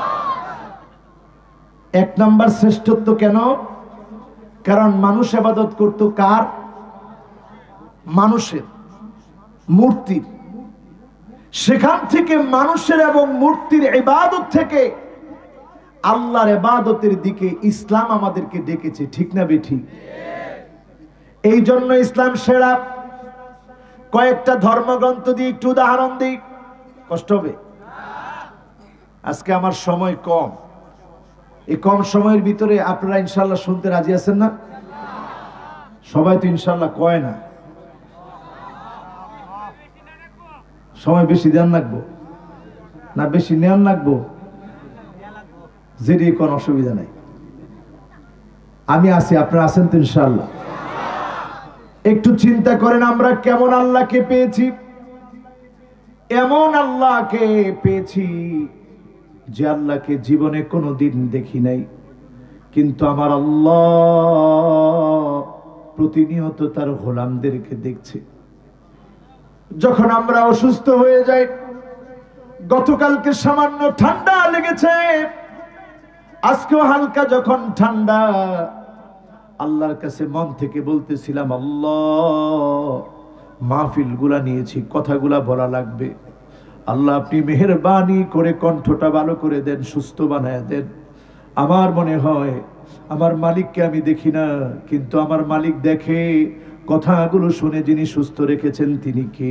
এক নাম্বার শ্রেষ্ঠত্ব কেন? কারণ মানুষ ইবাদত করত কার? মানুষের, মূর্তির। সেখান থেকে মানুষের এবং মূর্তির ইবাদত থেকে আল্লাহর ইবাদতের দিকে ইসলাম আমাদেরকে ডেকেছে, ঠিক না বেঠিক? এই জন্য ইসলাম সেরা। কয়েকটা ধর্মগ্রন্থ দিয়ে একটু উদাহরণ দিই, কষ্ট হবে। আজকে আমার সময় কম, এই কম সময়ের ভিতরে আপনারা ইনশাল্লাহ শুনতে রাজি আছেন না? সবাই তো ইনশাল্লাহ কয় না। সময় বেশি দেন লাগবো না বেশি নেন লাগবো? যেটি কোন অসুবিধা নাই, আমি আছি, আপনারা আছেন তো ইনশাল্লাহ? একটু চিন্তা করেন আমরা কেমন আল্লাহকে পেয়েছি। এমন আল্লাহকে পেয়েছি যে আল্লাহকে জীবনে কোনোদিন দেখি নাই, কিন্তু আমার আল্লাহ প্রতিনিয়ত তার গোলামদেরকে দেখছে। যখন আমরা অসুস্থ হয়ে যাই, গতকালকে সামান্য ঠান্ডা লেগেছে, আজকেও হালকা যখন ঠান্ডা, আল্লাহর কাছে মন থেকে বলতেছিলাম আল্লাহ মাহফিল গুলা নিয়েছি, কথাগুলা বলা লাগবে, আল্লাহ আপনি মেহেরবানি করে কণ্ঠটা ভালো করে দেন, সুস্থ বানায় দেন। আমার মনে হয় আমার মালিককে আমি দেখি না, কিন্তু আমার মালিক দেখে, কথাগুলো শুনে যিনি সুস্থ রেখেছেন তিনি কে?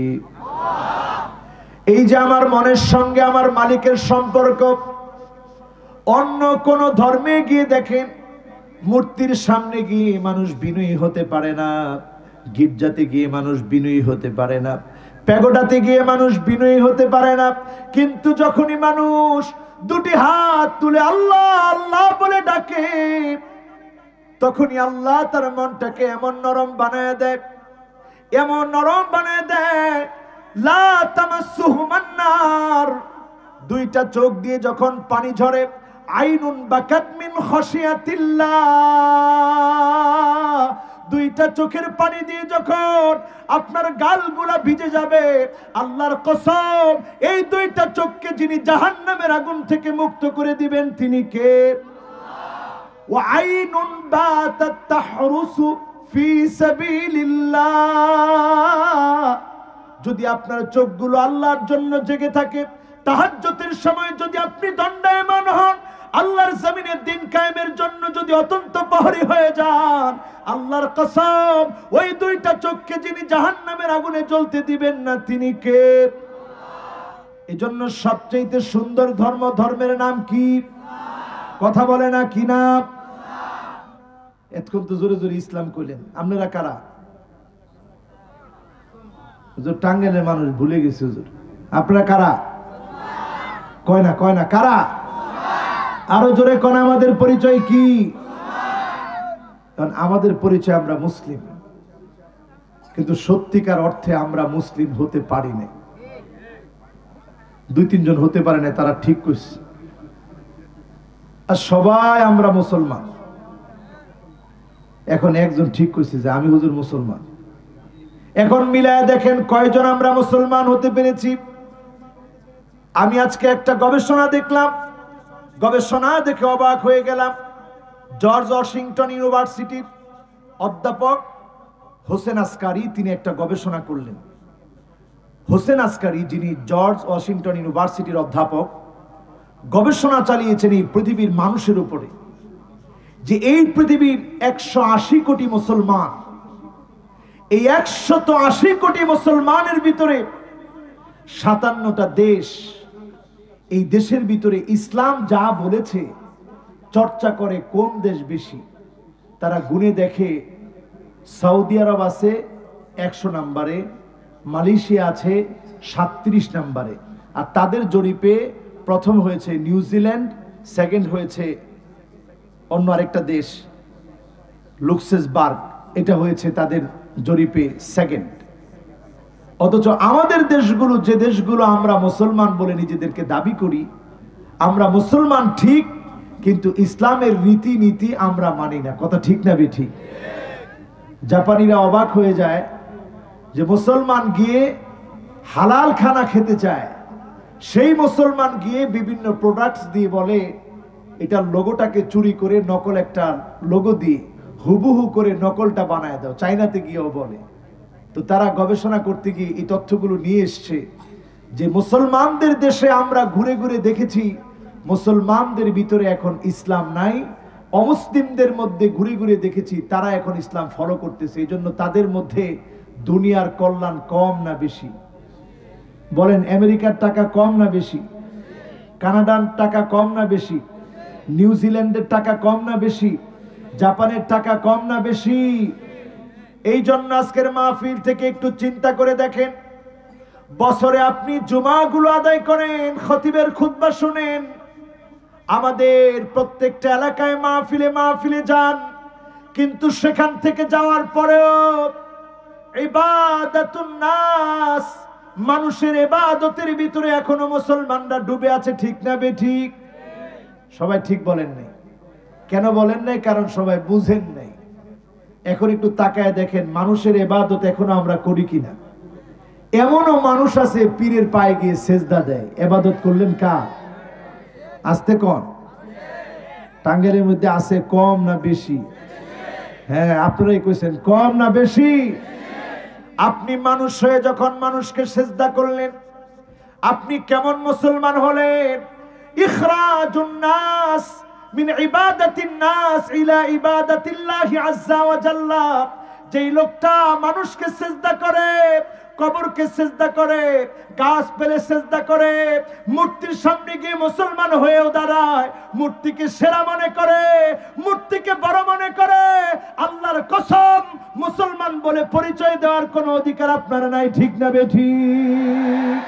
এই যে আমার মনের সঙ্গে আমার মালিকের সম্পর্ক, অন্য কোন ধর্মে গিয়ে দেখেন মূর্তির সামনে গিয়ে মানুষ বিনয়ী হতে পারে না, গির্জাতে গিয়ে মানুষ বিনয়ী হতে পারে না, প্যাগোডাতে গিয়ে মানুষ বিনয়ী হতে পারে না। কিন্তু যখনই মানুষ দুটি হাত তুলে আল্লাহ আল্লাহ বলে ডাকে, তখনই আল্লাহ তার মনটাকে এমন নরম বানায় দেয়, এমন নরম বানায় দেয়, লা তামাসসুহু মান্নার, দুইটা চোখ দিয়ে যখন পানি ঝরে, আইনুন বাকাত মিন খাশিয়াতিল্লাহ, দুইটা চোখের পানি দিয়ে যখন আপনার গালগুলা ভিজে যাবে, আল্লাহর কসম এই দুইটা চোখকে যিনি জাহান্নামের আগুন থেকে মুক্ত করে দিবেন তিনি কে? ওয়া আইনুন বাতাত তাহরুসু ফি সাবিলিল্লাহ, যদি আপনার চোখগুলো আল্লাহর জন্য জেগে থাকে, তাহাজ্জুদের সময় যদি আপনি দণ্ডায়মান হন, আল্লাহর জমিনের দিন কায়েমের জন্য যদি অত্যন্ত প্রহরী হয়ে যান, আল্লাহর কসম ওই দুইটা চোখকে যিনি জাহান্নামের আগুনে জ্বলতে দিবেন না তিনি কে? এজন্য সবচেয়ে সুন্দর ধর্ম, ধর্মের নাম কি? কথা বলে না কি নাম? এতক্ষণ তো জোরে জোরে ইসলাম কইলেন, আপনারা কারা? হুজুর টাঙ্গাইলের মানুষ ভুলে গেছে হুজুর, আপনারা কারা? কয় না কয় না কারা? আরো জোরে কোন আমাদের পরিচয় কি? কারণ আমাদের পরিচয় আমরা মুসলিম, কিন্তু সত্যিকার অর্থে আমরা মুসলিম হতে পারি না। দুই তিনজন হতে পারে না, তারা ঠিক কইছে, আর সবাই আমরা মুসলমান। এখন একজন ঠিক কইছে যে আমি হুজুর মুসলমান। এখন মিলায় দেখেন কয়জন আমরা মুসলমান হতে পেরেছি। আমি আজকে একটা গবেষণা দেখলাম, গবেষণা দেখে অবাক হয়ে গেলাম। জর্জ ওয়াশিংটন ইউনিভার্সিটির অধ্যাপক হোসেন আসকারি তিনি একটা গবেষণা করলেন। হোসেন আসকারি যিনি জর্জ ওয়াশিংটন ইউনিভার্সিটির অধ্যাপক, গবেষণা চালিয়েছেন এই পৃথিবীর মানুষের উপরে, যে এই পৃথিবীর একশো আশি কোটি মুসলমান, এই একশত আশি কোটি মুসলমানের ভিতরে সাতান্নটা দেশ, এই দেশের ভিতরে ইসলাম যা বলেছে চর্চা করে কোন দেশ বেশি? তারা গুণে দেখে সৌদি আরব আছে একশো নম্বরে, মালয়েশিয়া আছে সাতত্রিশ নম্বরে, আর তাদের জরিপে প্রথম হয়েছে নিউজিল্যান্ড, সেকেন্ড হয়েছে অন্য আরেকটা দেশ লুক্সেমবার্গ, এটা হয়েছে তাদের জরিপে সেকেন্ড। অথচ আমাদের দেশগুলো, যে দেশগুলো আমরা মুসলমান বলে নিজেদেরকে দাবি করি, আমরা মুসলমান ঠিক, কিন্তু ইসলামের রীতি নীতি আমরা মানি না। কথা ঠিক না বেঠিক? জাপানিরা অবাক হয়ে যায় যে মুসলমান গিয়ে হালাল খানা খেতে চায়, সেই মুসলমান গিয়ে বিভিন্ন প্রোডাক্টস দিয়ে বলে এটা লোগোটাকে চুরি করে নকল একটা লোগো দিয়ে হুবহু করে নকলটা বানায় দাও, চাইনাতে গিয়েও বলে। তো তারা গবেষণা করতে গিয়ে এই তথ্যগুলো নিয়ে এসছে যে মুসলমানদের দেশে আমরা ঘুরে ঘুরে দেখেছি মুসলমানদের ভিতরে এখন ইসলাম নাই, অমুসলিমদের মধ্যে ঘুরে ঘুরে দেখেছি তারা এখন ইসলাম ফলো করতেছে। এই জন্য তাদের মধ্যে দুনিয়ার কল্যাণ কম না বেশি? বলেন, আমেরিকার টাকা কম না বেশি? কানাডার টাকা কম না বেশি? নিউজিল্যান্ডের টাকা কম না বেশি? জাপানের টাকা কম না বেশি? এই জন্য আজকের মাহফিল থেকে একটু চিন্তা করে দেখেন, বছরে আপনি জুমাগুলো আদায় করেন, খতিবের খুতবা শুনেন, আমাদের প্রত্যেকটা এলাকায় মাহফিলে মাহফিলে যান, কিন্তু সেখান থেকে যাওয়ার পরেও ইবাদাতুন নাস, মানুষের ইবাদতের ভিতরে এখনো মুসলমানরা ডুবে আছে। ঠিক না বেঠিক? সবাই ঠিক বলেন নাই। কেন বলেন নাই? কারণ সবাই বুঝেন নাই। এখন একটু তাকায় দেখেন মানুষের ইবাদত এখনো আমরা করি কিনা। এমনও মানুষ আছে পীরের পায়ে গিয়ে সেজদা দেয়। ইবাদত করলেন কার? আস্তে কোন টাঙ্গাইলের মধ্যে আছে কম না বেশি? হ্যাঁ, আপনারাই কইছেন কম না বেশি? আপনি মানুষ হয়ে যখন মানুষকে সেজদা করলেন, আপনি কেমন মুসলমান হলেন? ইখরাজুন নাস মিন ইবাদাতিন নাস ইলা ইবাদাতিল্লাহি আযজা ওয়া জাল্লা, যেই লোকটা মানুষকে সিজদা করে, কবরকে সিজদা করে, গাছ পেলে সিজদা করে, মূর্তির সামনে গিয়ে মুসলমান হয়েও দাঁড়ায়, মূর্তিকে সেরা মনে করে, মূর্তিকে বড় মনে করে, আল্লাহর কসম মুসলমান বলে পরিচয় দেওয়ার কোনো অধিকার আপনার নাই। ঠিক না বেঠিক?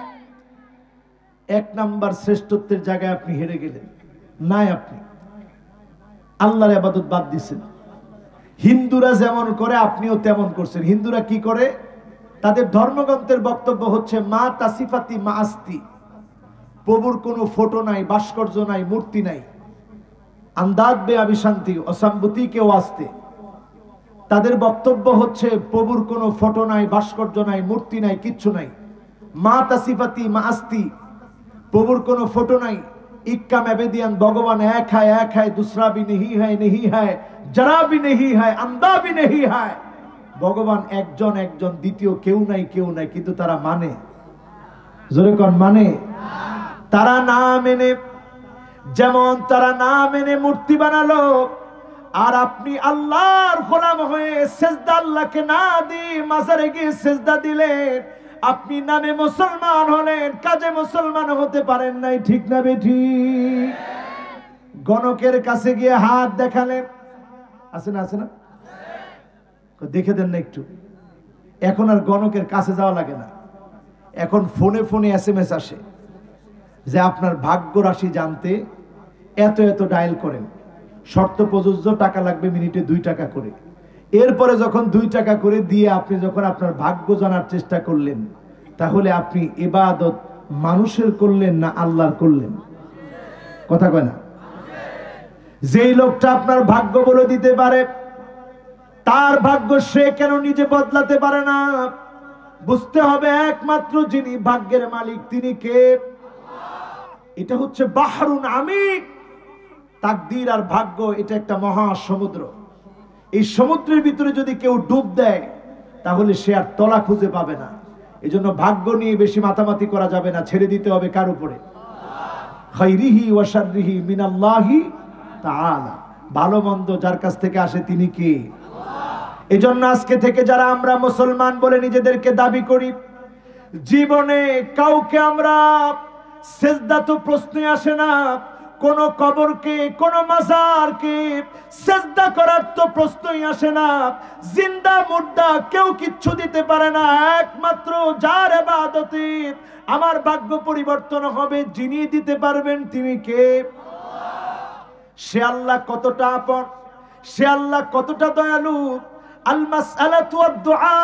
এক নাম্বার শ্রেষ্ঠত্বের জায়গায় আপনি হেরে গেলেন। নাই, আপনি আল্লাহর ইবাদত বাদ দিয়েছেন। হিন্দুরা যেমন করে আপনিও তেমন করছেন। হিন্দুরা কি করে? তাদের ধর্মগ্রন্থের বক্তব্য হচ্ছে মা তাসিফাতি মা আস্তি, প্রভুর কোনো ফটো নাই, ভাস্কর্য নাই, মূর্তি নাই। আন্দাজ বে আবিশান্তি অসাম্বুতি কেউ আসতে। তাদের বক্তব্য হচ্ছে প্রভুর কোনো ফটো নাই, ভাস্কর্য নাই, মূর্তি নাই, কিচ্ছু নাই। মা তাসিফাতি মা আস্তি, প্রভুর কোনো ফটো নাই। ইক্কা মেবেদিয়ান, ভগবান এক হয়, এক হয়, দুসরা भी नहीं है, नहीं है, जरा भी नहीं है, अंधा भी नहीं है। ভগবান একজন একজন, দ্বিতীয় কেউ নাই, কেউ নাই, কিন্তু তারা মানে। জোরে কোন মানে? তারা না মেনে, যেমন তারা না মেনে মূর্তি বানালো, আর আপনি আল্লাহর গোলাম হয়ে সিজদা আল্লাহকে না দিয়ে মাজারে গিয়ে সিজদা দিলেন। আপনি নামে মুসলমান হলেন, কাজে মুসলমান হতে পারেন নাই। ঠিক না বেঠিক? গণকের কাছে গিয়ে হাত দেখালেন, আছে না? আছে না? দেখে দেন না একটু। এখন আর গণকের কাছে যাওয়া লাগে না, এখন ফোনে ফোনে এস এম এস আসে যে আপনার ভাগ্য রাশি জানতে এত এত ডায়াল করেন, শর্ত প্রযোজ্য, টাকা লাগবে মিনিটে দুই টাকা করে। এরপরে যখন দুই টাকা করে দিয়ে আপনি যখন আপনার ভাগ্য জানার চেষ্টা করলেন, তাহলে আপনি ইবাদত মানুষের করলেন না আল্লাহর করলেন? কথা কয় না? যেই লোকটা আপনার ভাগ্য বলে দিতে পারে, তার ভাগ্য সে কেন নিজে বদলাতে পারে না? বুঝতে হবে একমাত্র যিনি ভাগ্যের মালিক তিনি কে? এটা হচ্ছে বাহরুন আমিক। তাকদীর আর ভাগ্য এটা একটা মহা সমুদ্র। এই সমুদ্রের ভিতরে যদি কেউ ডুব দেয় তাহলে সে আর তলা খুঁজে পাবে না। এজন্য ভাগ্য নিয়ে বেশি মাতামাতি করা যাবে না, ছেড়ে দিতে হবে কার উপরে? খাইরিহি ওয়া শাররিহি মিনাল্লাহি তাআলা। ভালো মন্দ যার কাছ থেকে আসে তিনি কে? এজন্য আজকে থেকে যারা আমরা মুসলমান বলে নিজেদেরকে দাবি করি, জীবনে কাউকে আমরা সিজদা তো প্রশ্নে আসে না, কোন কবরকে, কোন মাজারকে সিজদা করার তো প্রশ্নই আসে না। জিন্দা মুর্দা কেউ কিচ্ছু দিতে পারে না, একমাত্র যার ইবাদতে আমার ভাগ্য পরিবর্তন হবে যিনি দিতে পারবেন তিনি কে? সে আল্লাহ কতটা আপন, সে আল্লাহ কতটা দয়ালু। আল মাসআলাতু ওয়াদ দুআ,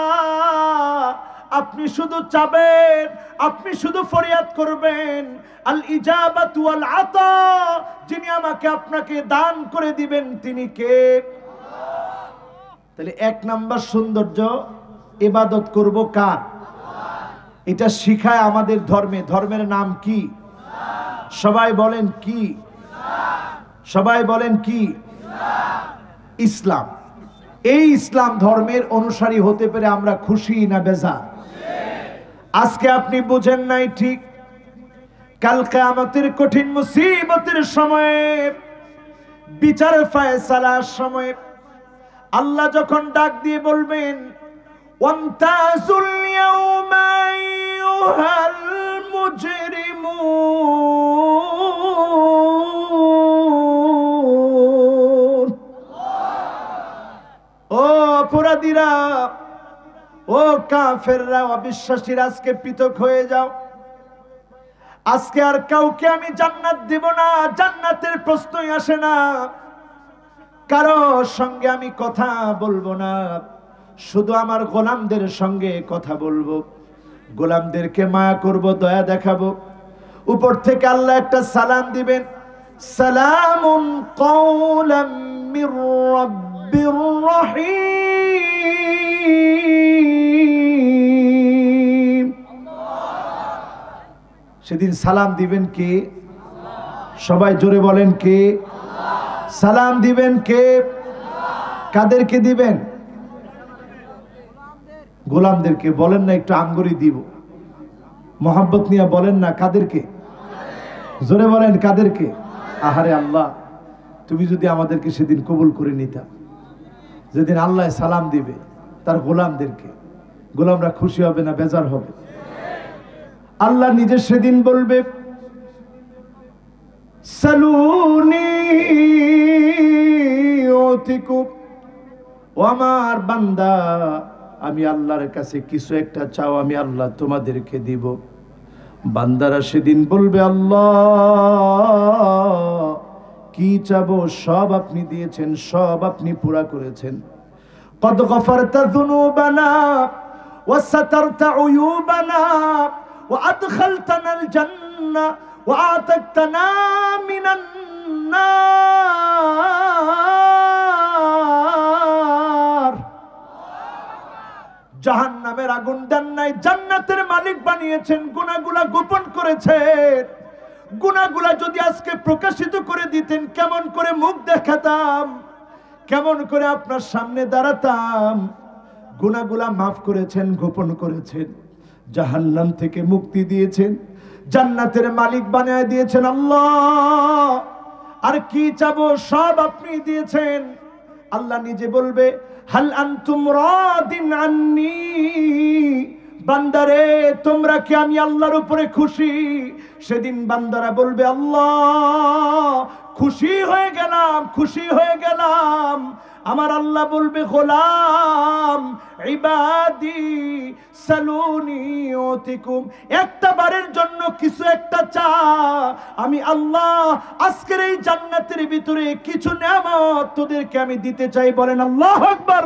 আপনি শুধু চাবেন, আপনি শুধু ফরিয়াদ করবেন। আল ইজাবাতু ওয়াল আতা, যিনি আমাকে আপনাকে দান করে দিবেন তিনি কে? তাহলে এক নাম্বার সৌন্দর্য, ইবাদত করব কার? এটা শিখায় আমাদের ধর্মে। ধর্মের নাম কি? সবাই বলেন কি? সবাই বলেন কি? ইসলাম। এই ইসলাম ধর্মের অনুসারী হতে পেরে আমরা খুশি না বেজার? আজকে আপনি বুঝেন নাই ঠিক, কাল কিয়ামতের কঠিন মুসিবতের সময়ে, বিচার ফয়সালার সময়ে আল্লাহ যখন ডাক দিয়ে বলবেন ওয়ান্তাজুল ইয়াউমা আইয়ুহাল মুজরিমুন, ও অপরাধীরা, ও কাফেররা, অবিশ্বাসীরা, আজকে পৃথক হয়ে যাও। আজকে আর কাউকে আমি জান্নাত দেব না, জান্নাতের প্রশ্নই আসে না। কারো সঙ্গে আমি কথা বলবো না, শুধু আমার গোলামদের সঙ্গে কথা বলবো। গোলামদেরকে মায়া করব, দয়া দেখাবো। উপর থেকে আল্লাহ একটা সালাম দিবেন, সালামুন কওলাম মির রাব্বির রহিম। সেদিন সালাম দিবেন কে? সবাই জোরে বলেন কে? সালাম দিবেন কে? কাদেরকে দিবেন? গোলামদেরকে। বলেন না একটু আঙ্গুরি দিব, মোহাব্বত নিয়ে বলেন না কাদেরকে? জোরে বলেন কাদেরকে? আহারে আল্লাহ, তুমি যদি আমাদেরকে সেদিন কবুল করে নিতা, যেদিন আল্লাহ সালাম দিবে তার গোলামদেরকে, গোলামরা খুশি হবে না বেজার হবে? আল্লাহ নিজে সেদিন বলবে সালুনি ওতিকুম, ও আমার বান্দা আমি আল্লাহর কাছে কিছু একটা চাও, আমি আল্লাহ তোমাদেরকে দিব। বান্দারা সেদিন বলবে আল্লাহ কি চাবো, সব আপনি দিয়েছেন, সব আপনি পুরা করেছেন। কদ গফারতা যুনুবানা ওয়া সাতারতা উয়ুবানা ওয়া আদখালতানাল জান্নাহ ওয়া আতাকতানা মিনান নার। জাহান্নামের আগুন দেন নাই, জান্নাতের মালিক বানিয়েছেন। গুনাহগুলা গোপন করেছেন। গুনাহগুলা যদি আজকে প্রকাশিত করে দিতেন, কেমন করে মুখ দেখাতাম, কেমন করে আপনার সামনে দাঁড়াতাম। গুনাহগুলা মাফ করেছেন, গোপন করেছেন, জাহান্নাম থেকে মুক্তি দিয়েছেন, জান্নাতের মালিক বানিয়ে দিয়েছেন আল্লাহ। আর কি চাবো, সব আপনি দিয়েছেন। আল্লাহ নিজে বলবে হাল আনতুম রাদিন আন্নি, বান্দারে তোমরা কি আমি আল্লাহর উপরে খুশি? সেদিন বান্দারা বলবে আল্লাহ খুশি হয়ে গেলাম, খুশি হয়ে গেলাম। আমার আল্লাহ বলবে গোলাম ইবাদি সালুনি ওতিকুম, একটা বারের জন্য কিছু একটা চা, আমি আল্লাহ আজকের এই জান্নাতের ভিতরে কিছু নেয়ামত তোদেরকে আমি দিতে চাই। বলেন আল্লাহু আকবার।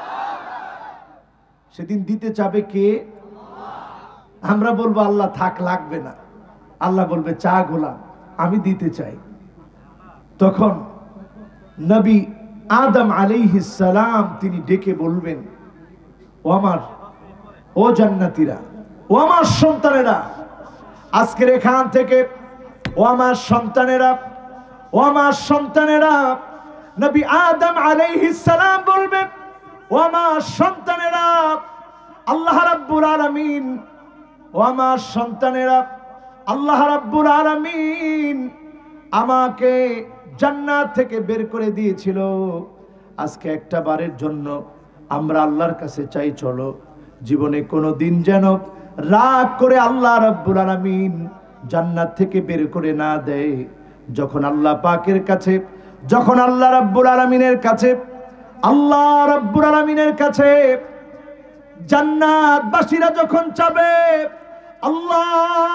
সেদিন দিতে চাবে কে? আমরা বলবো আল্লাহ থাক, লাগবে না। আল্লাহ বলবে চা গোলাম, আমি দিতে চাই। তখন নবী আদম আলাইহিস সালাম তিনি ডেকে বলবেন ও আমার, ও জান্নাতীরা, ও আমার সন্তানেরা, আজকের এখান থেকে ও আমার সন্তানেরা, ও আমার সন্তানেরা, নবী আদম আলাইহিস সালাম বলবেন ও আমার সন্তানেরা, আল্লাহ রাব্বুল আলামিন, ও আমার সন্তানেরা, আল্লাহ রাব্বুল আলামিন আমাকে জান্নাত থেকে বের করে দিয়েছিল। আজকে একটা বারের জন্য আমরা আল্লাহর কাছে চাই, চলো জীবনে কোনো দিন যেন রাগ করে আল্লাহ রাব্বুল আলামিন জান্নাত থেকে বের করে না দেয়। যখন আল্লাহ পাকের কাছে, যখন আল্লাহ রাব্বুল আলামিনের কাছে, আল্লাহ রাব্বুল আলামিনের কাছে জান্নাতবাসীরা যখন চাবে আল্লাহ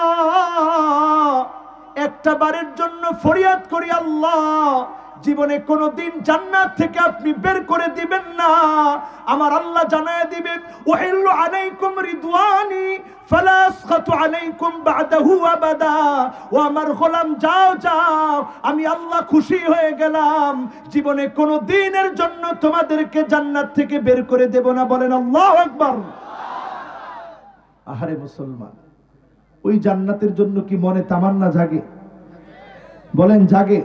একটা বারের জন্য ফরিয়াদ করি, আল্লাহ জীবনে কোনোদিন জান্নাত থেকে আপনি বের করে দিবেন না। আমার আল্লাহ জানায় দিবেন ওয়াহিল্লু আলাইকুম রিদওয়ানি ফালা আসখাতু আলাইকুম বাদাহু আবাদা। ও আমার গোলাম যাও যাও, আমি আল্লাহ খুশি হয়ে গেলাম, জীবনে কোনো দিনের জন্য তোমাদেরকে জান্নাত থেকে বের করে দেব না। বলেন আল্লাহু আকবার। আহারে মুসলমান, ওই জান্নাতের জন্য কি মনে তামান্না জাগে? বলেন জাগে?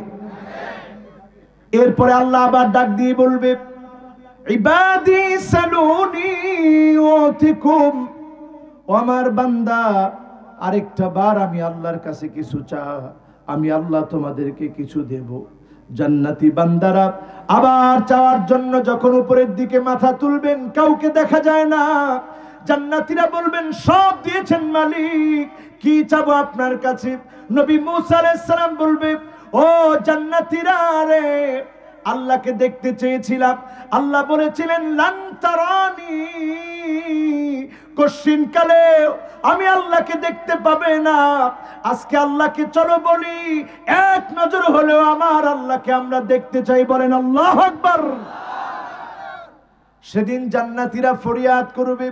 এরপরে আল্লাহ আবার ডাক দিয়ে বলবে ইবাদি সালুনি ওতিকুম, ও আমার বান্দা আরেকটা বার আমি আল্লাহর কাছে কিছু চা, আমি আল্লাহ তোমাদেরকে কিছু দেব। জান্নাতি বান্দারা আবার চাওয়ার জন্য যখন উপরের দিকে মাথা তুলবেন, কাউকে দেখা যায় না। জান্নাতীরা বলবেন সব দিয়েছেন মালিক, কি চাবো আপনার কাছে? নবী মূসা আলাইহিস সালাম বলবে ও জান্নাতীরা রে, আল্লাহকে দেখতে চেয়েছিলাম, আল্লাহ বলেছিলেন লান তারানি, কশিন কালে আমি আল্লাহকে দেখতে পাবে না। আজকে আল্লাহকে চলো বলি, এক নজর হলেও আমার আল্লাহকে আমরা দেখতে চাই। বলেন আল্লাহু আকবার। সেদিন জান্নাতীরা ফরিয়াদ করবে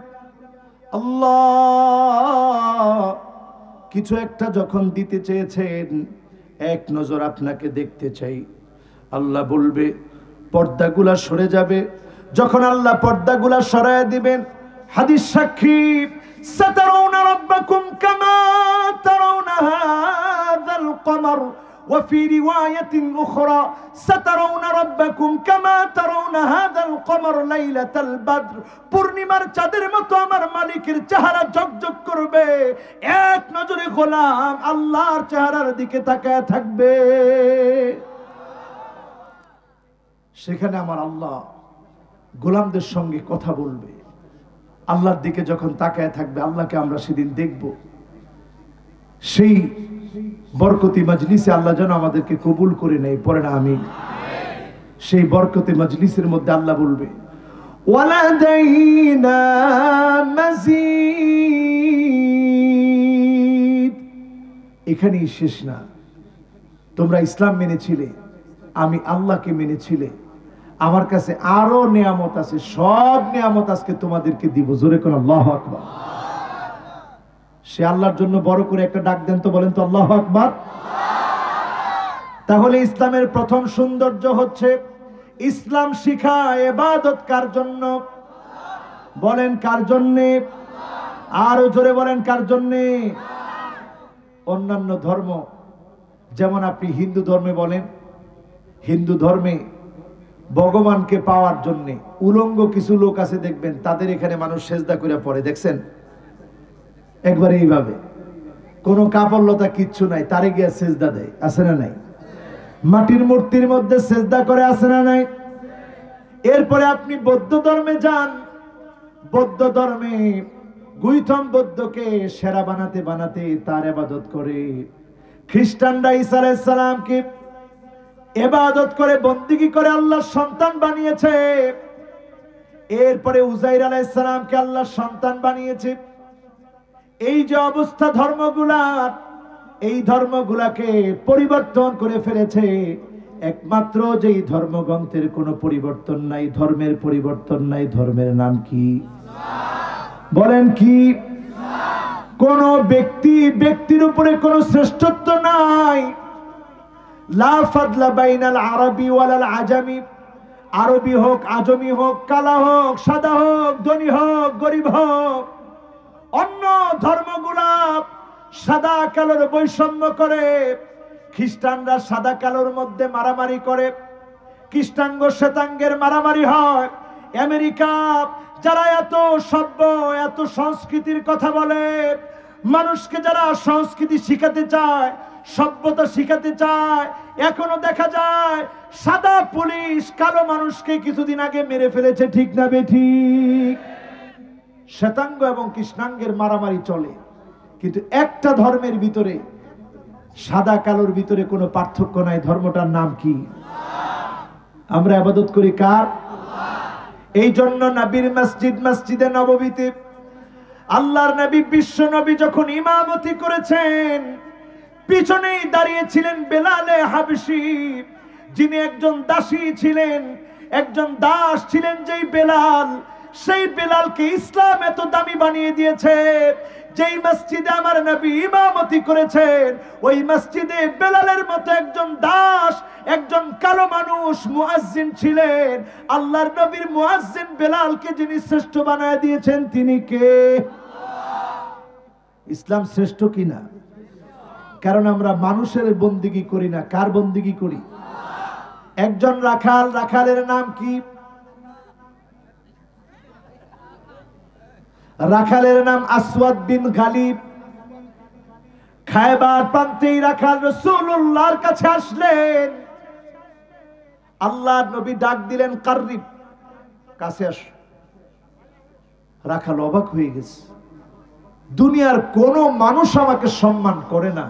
আল্লাহ কিছু একটা যখন দিতে চেয়েছেন, এক নজর আপনাকে দেখতে চাই। আল্লাহ বলবে পর্দাগুলা সরে যাবে। যখন আল্লাহ পর্দাগুলা সরায় দিবেন, হাদিস সাক্ষী সাতারাউনা রাব্বাকুম কামা তারাউনা হাযাল কমার ওয়া ফি রিওয়ায়াতিন উখরা সাতারাউনা রাব্বাকুম কামা তারাউনা হাযাল কমার লাইলাতাল বদর। পূর্ণিমার চাঁদের মতো আমার মালিকের চেহারা ঝকঝক করবে। এক নজরে গোলাম আল্লাহর চেহারার দিকে তাকায় থাকবে। সেখানে আমার আল্লাহ গোলামদের সঙ্গে কথা বলবে, আল্লাহর দিকে যখন তাকায় থাকবে, আল্লাহকে আমরা সেদিন দেখব। সেই বরকতি মজলিসে আল্লাহ যেন আমাদেরকে কবুল করে নেয়, পড়ে না আমিন। সেই বরকতি মজলিসের মধ্যে আল্লাহ বলবে, ওয়ালাদাইনা মাজিদ। এখানেই শেষ না। তোমরা ইসলাম মেনেছিলে, আমি আল্লাহকে মেনেছিলে, আমার কাছে আরো নিয়ামত আছে, সব নিয়ামত আজকে তোমাদেরকে দিব। জোরে কোন আল্লাহু আকবার। সে আল্লাহর জন্য বড় করে একটা ডাক দেন তো, বলেন তো আল্লাহু আকবার। তাহলে ইসলামের প্রথম সৌন্দর্য হচ্ছে ইসলাম শিখায় ইবাদত কার জন্য? বলেন কার জন্যে? আরো জোরে বলেন কার জন্যে? অন্যান্য ধর্ম, যেমন আপনি হিন্দু ধর্মে বলেন, হিন্দু ধর্মে ভগবানকে পাওয়ার জন্য উলঙ্গ কিছু লোক আছে, দেখবেন তাদের এখানে মানুষ সেজদা করে পড়ে, দেখছেন? একবারে এইভাবে কোনো কাপড় লতা কিচ্ছু নাই, তারে গিয়া সেজদা দেয়, আছে না নাই? মাটির মূর্তির মধ্যে সেজদা করে, আছে না নাই? এরপরে আপনি বৌদ্ধ ধর্মে যান, বৌদ্ধ ধর্মে গৌতম বুদ্ধকে সেরা বানাতে বানাতে তার ইবাদত করে। খ্রিস্টানরা ঈসা আলাইহিস সালামকে ইবাদত করে বন্দেগী করে আল্লাহর সন্তান বানিয়েছে। এরপরে উজাইর আলাইহিস সালামকে আল্লাহর সন্তান বানিয়েছে। এই যে অবস্থা ধর্মগুলার, এই ধর্মগুলাকে পরিবর্তন করে ফেলেছে। একমাত্র যেই ধর্মগ্রন্থের কোনো পরিবর্তন নাই, ধর্মের পরিবর্তন নাই, ধর্মের নাম কি? বলেন কি? কোন ব্যক্তি ব্যক্তির উপরে কোনো শ্রেষ্ঠত্ব নাই। লা ফাদলা বাইনাল আরবি ওয়ালাল আজামি। আরবি হোক, আজমি হোক, কালা হোক, সাদা হোক, ধনী হোক, গরিব হোক, অন্য ধর্মগুলা সাদা কালোর বৈষম্য করে। খ্রিস্টানরা সাদা কালোর মধ্যে মারামারি করে, কৃষ্ণাঙ্গ শ্বেতাঙ্গের মারামারি হয়। আমেরিকা যারা এত সভ্য, এত সংস্কৃতির কথা বলে, মানুষকে যারা সংস্কৃতি শিখাতে চায়, সভ্যতা শিখাতে চায়, এখনো দেখা যায় সাদা পুলিশ কালো মানুষকে কিছুদিন আগে মেরে ফেলেছে, ঠিক না বেঠিক? শ্বেতাঙ্গ এবং কৃষ্ণাঙ্গের মারামারি চলে, কিন্তু একটা ধর্মের ভিতরে সাদা কালোর ভিতরে কোনো পার্থক্য নাই। ধর্মটার নাম কি? আমরা ইবাদত করি কার? এই জন্য নবীর মসজিদ, মসজিদে নববীতে আল্লাহর নবী বিশ্ব নবী যখন ইমামতি করেছেন, পিছনেই দাঁড়িয়েছিলেন বেলালে হাবশী, যিনি একজন দাসী ছিলেন, একজন দাস ছিলেন যেই বেলাল। সেই বেলালকে ইসলাম এত দামি বানিয়ে দিয়েছে। যেই মসজিদে আমার নবী ইমামতি করেছেন, ওই মসজিদে বেলালের মতো একজন দাস, একজন কালো মানুষ মুয়াজ্জিন ছিলেন। আল্লাহর নবীর মুয়াজ্জিন বেলালকে যিনি শ্রেষ্ঠ বানায় দিয়েছেন, তিনি কে? ইসলাম শ্রেষ্ঠ কিনা? কারণ আমরা মানুষের বন্দেগী করি না, কার বন্দেগী করি? একজন রাখাল, রাখালের নাম কি? রাখালের নাম আসওয়াদ বিন গালিব। খায়বার প্রান্তেই রাখাল রাসূলুল্লাহর কাছে আসলেন। আল্লাহর নবী ডাক দিলেন, কাররিব, কাছে আস। রাখাল অবাক হয়ে গেছে, দুনিয়ার কোন মানুষ আমাকে সম্মান করে না,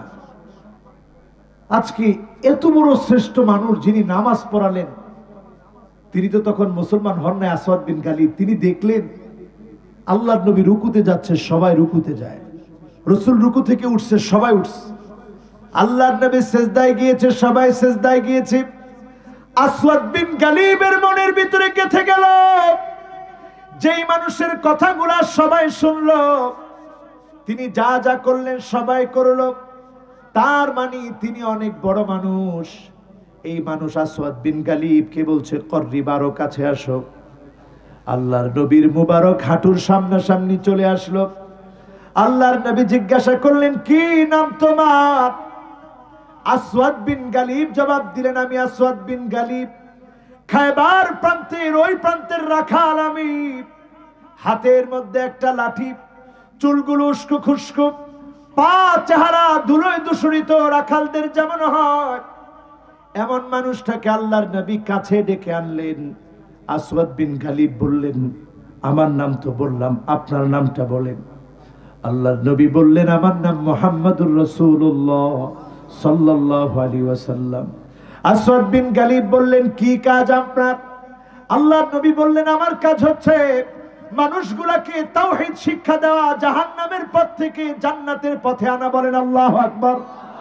আজকে এত বড় শ্রেষ্ঠ মানুষ যিনি নামাজ পড়ালেন, তিনি তো তখন মুসলমান হন না, আসওয়াদ বিন গালিব। তিনি দেখলেন আল্লাহর নবী রুকুতে যাচ্ছে, সবাই রুকুতে যায়, রাসূল রুকু থেকে উঠছে, সবাই উঠছে। আল্লাহর নবী সিজদায় গিয়েছে, সবাই সিজদায় গিয়েছে। আসওয়াদ বিন গালিবের মনের ভিতরে গেঁথে গেল, যেই মানুষের কথাগুলা সবাই শুনলো, তিনি যা যা করলেন সবাই করলো, তার মানে তিনি অনেক বড় মানুষ। এই মানুষ আসওয়াদ বিন গালিবকে বলছে, কর্রিব, আরো কাছে আসো। আল্লাহর নবীর মুবারক হাঁটুর সামনাসামনি চলে আসলো। আল্লাহর নবী জিজ্ঞাসা করলেন, কি নাম তোমার? আসওয়াদ বিন গালিব জবাব দিলেন, আমি আসওয়াদ বিন গালিব, খায়বার প্রান্তের ওই প্রান্তের রাখাল আমি। হাতের মধ্যে একটা লাঠি, চুলগুলো উস্কো খুস্কো, পা চেহারা ধুলোয় দূষিত, রাখালদের যেমন হয় এমন মানুষটাকে আল্লাহর নবী কাছে ডেকে আনলেন। আসওয়াদ বিন গালিব বললেন, আমার নাম তো বললাম, আপনার নামটা বলেন। আল্লাহর নবী বললেন, আমার নাম মুহাম্মাদুর রাসূলুল্লাহ সাল্লাল্লাহু আলাইহি ওয়াসাল্লাম। আসওয়াদ বিন গালিব বললেন, কি কাজ আপনার? আল্লাহর নবী বললেন, আমার কাজ হচ্ছে মানুষগুলাকে তাওহীদ শিক্ষা দেওয়া, জাহান্নামের পথ থেকে জান্নাতের পথে আনা। বলেন আল্লাহু আকবার।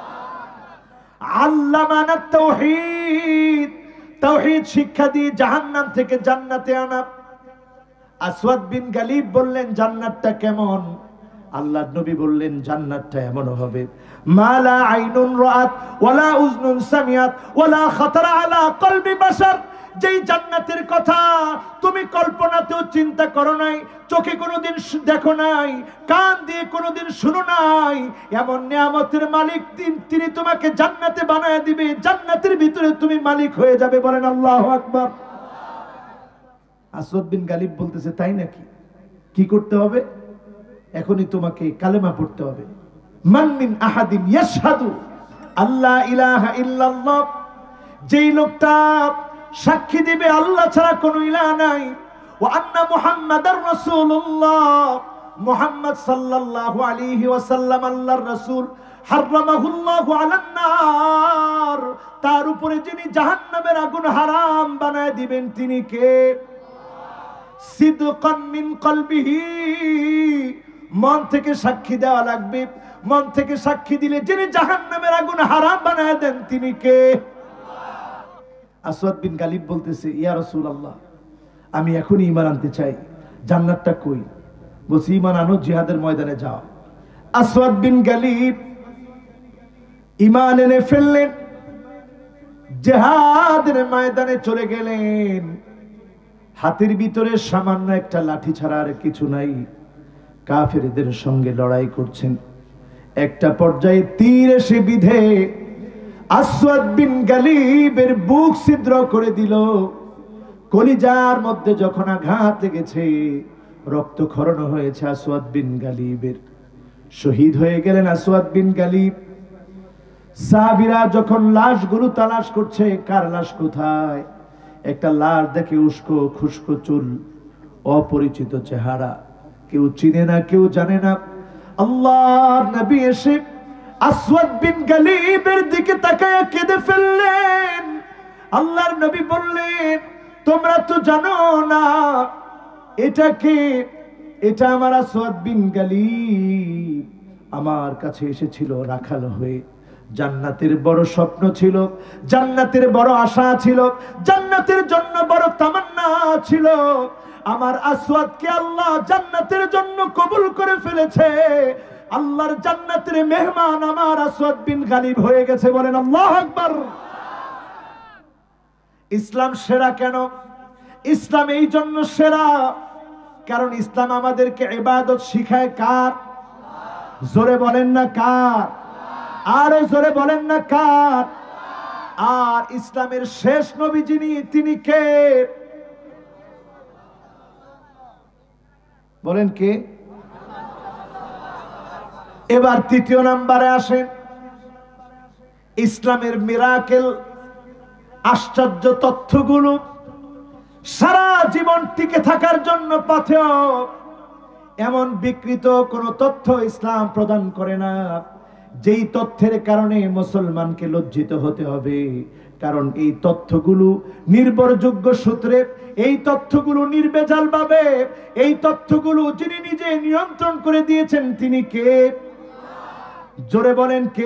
আল্লামানা তাওহীদ, তাওহীদ শিক্ষা দিয়ে জাহান্নাম থেকে জান্নাতে আনা। আসওয়াদ বিন গালিব বললেন, জান্নাতটা কেমন? আল্লাহর নবী বললেন, জান্নাতটা এমন হবে, মালা আইনুন রাআত ওয়ালা উযনুন সামিআত ওয়ালা খাতারা আলা কলবি বাশার। যেই জান্নাতের কথা তুমি কল্পনাতেও চিন্তা করো নাই, চোখে কোনোদিন দেখো নাই, কান দিয়ে কোনোদিন শুনো নাই, এমন নিয়ামতের মালিক তিনি তোমাকে জান্নাতে বানায় দিবে, জান্নাতের ভিতরে তুমি মালিক হয়ে যাবে। বলেন আল্লাহু আকবার। আসওয়াদ বিন গালিব বলতেছে, তাই নাকি? কি করতে হবে? এখনই তোমাকে কালেমা পড়তে হবে। মান মিন আহাদিন ইয়াশহাদু আল্লা ইলাহা ইল্লাল্লাহ, যেই লোকটা সাক্ষী দিবে আল্লাহ ছাড়া কোনো ইলাহ নাই, ওয়া আন্না মুহাম্মাদার রাসূলুল্লাহ, মুহাম্মদ সাল্লাল্লাহু আলাইহি ওয়াসাল্লাম আল্লাহর রাসূল, হারামাহুল্লাহু আলান নার, তার উপরে যিনি জাহান্নামের আগুন হারাম বানায় দিবেন তিনি কে? সিদকান মিন কলবিহি, মন থেকে সাক্ষী দেওয়া লাগবে। মন থেকে সাক্ষী দিলে যিনি জাহান্নামের আগুন হারাম বানায় দেন তিনি কে? আসওয়াদ বিন গালিব বলতেছে, ইয়া রাসূলুল্লাহ, আমি এখনই ঈমান আনতে চাই, জান্নাতটা কই? বলছি, ঈমান আনো, জিহাদের ময়দানে যাও। আসওয়াদ বিন গালিব ঈমান এনে ফেললেন, জিহাদের ময়দানে চলে গেলেন। হাতের ভিতরে সামান্য একটা লাঠি ছাড়া আর কিছু নাই, কাফেরদের সঙ্গে লড়াই করছেন। একটা পর্যায়ে তীর এসে বিধে আসওয়াদ বিন গালিবের বুক ছিদ্র করে দিল। কলিজার মধ্যে যখন আঘাত লেগেছে, রক্তক্ষরণ হয়েছে আসওয়াদ বিন গালিবের, শহীদ হয়ে গেলেন আসওয়াদ বিন গালিব। সাহাবীরা যখন লাশগুলো তালাশ করছে, কার লাশ কোথায়, একটা লাশ দেখে উস্কো খুস্কো চুল, অপরিচিত চেহারা, কেউ চিনে না, কেউ জানে না। আল্লাহর নবী এসে আসওয়াদ বিন গালিবের দিকে তাকায় কেঁদে ফেললেন। আল্লাহর নবী বললেন, তোমরা তো জানো না এটা কে? এটা আমার আসওয়াদ বিন গালিব, আমার কাছে এসেছিল রাখাল হয়ে। জান্নাতের বড় স্বপ্ন ছিল, জান্নাতের বড় আশা ছিল, জান্নাতের জন্য বড় তামান্না ছিল। আমার আসওয়াদকে আল্লাহ জান্নাতের জন্য কবুল করে ফেলেছে। আল্লাহর জান্নাতের মেহমান আমার আসওয়াদ বিন গালিব হয়ে গেছে। বলেন আল্লাহু আকবার। ইসলাম সেরা কেন? ইসলাম এই জন্য সেরা কারণ ইসলাম আমাদেরকে ইবাদত শিখায় কার? জোরে বলেন না কার? আরো জোরে বলেন না কার? আর ইসলামের শেষ নবী যিনি, তিনি কে? বলেন কে? এবার তৃতীয় নম্বরে আসেন, ইসলামের মিরাকেল, আশ্চর্য তথ্যগুলো সারা জীবন টিকে থাকার জন্য পাথেয় এমন বিকৃত কোন তথ্য ইসলাম প্রদান করে না, যেই তথ্যের কারণে মুসলমানকে লজ্জিত হতে হবে। কারণ এই তথ্যগুলো নির্ভরযোগ্য সূত্রে, এই তথ্যগুলো নির্ভেজাল ভাবে, এই তথ্যগুলো যিনি নিজে নিয়ন্ত্রণ করে দিয়েছেন তিনি কে? জোরে বলেন কে?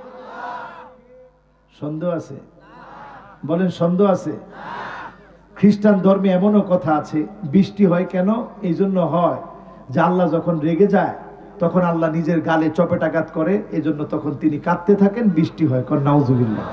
সন্দেহ আছে? বলেন সন্দেহ আছে? খ্রিস্টান ধর্মে এমনও কথা আছে, বৃষ্টি হয় কেন? এই জন্য হয় যে আল্লাহ যখন রেগে যায় তখন আল্লাহ নিজের গালে চপেটাঘাত করে, এই জন্য তখন তিনি কাঁদতে থাকেন, বৃষ্টি হয়। কর নাউজুবিল্লাহ।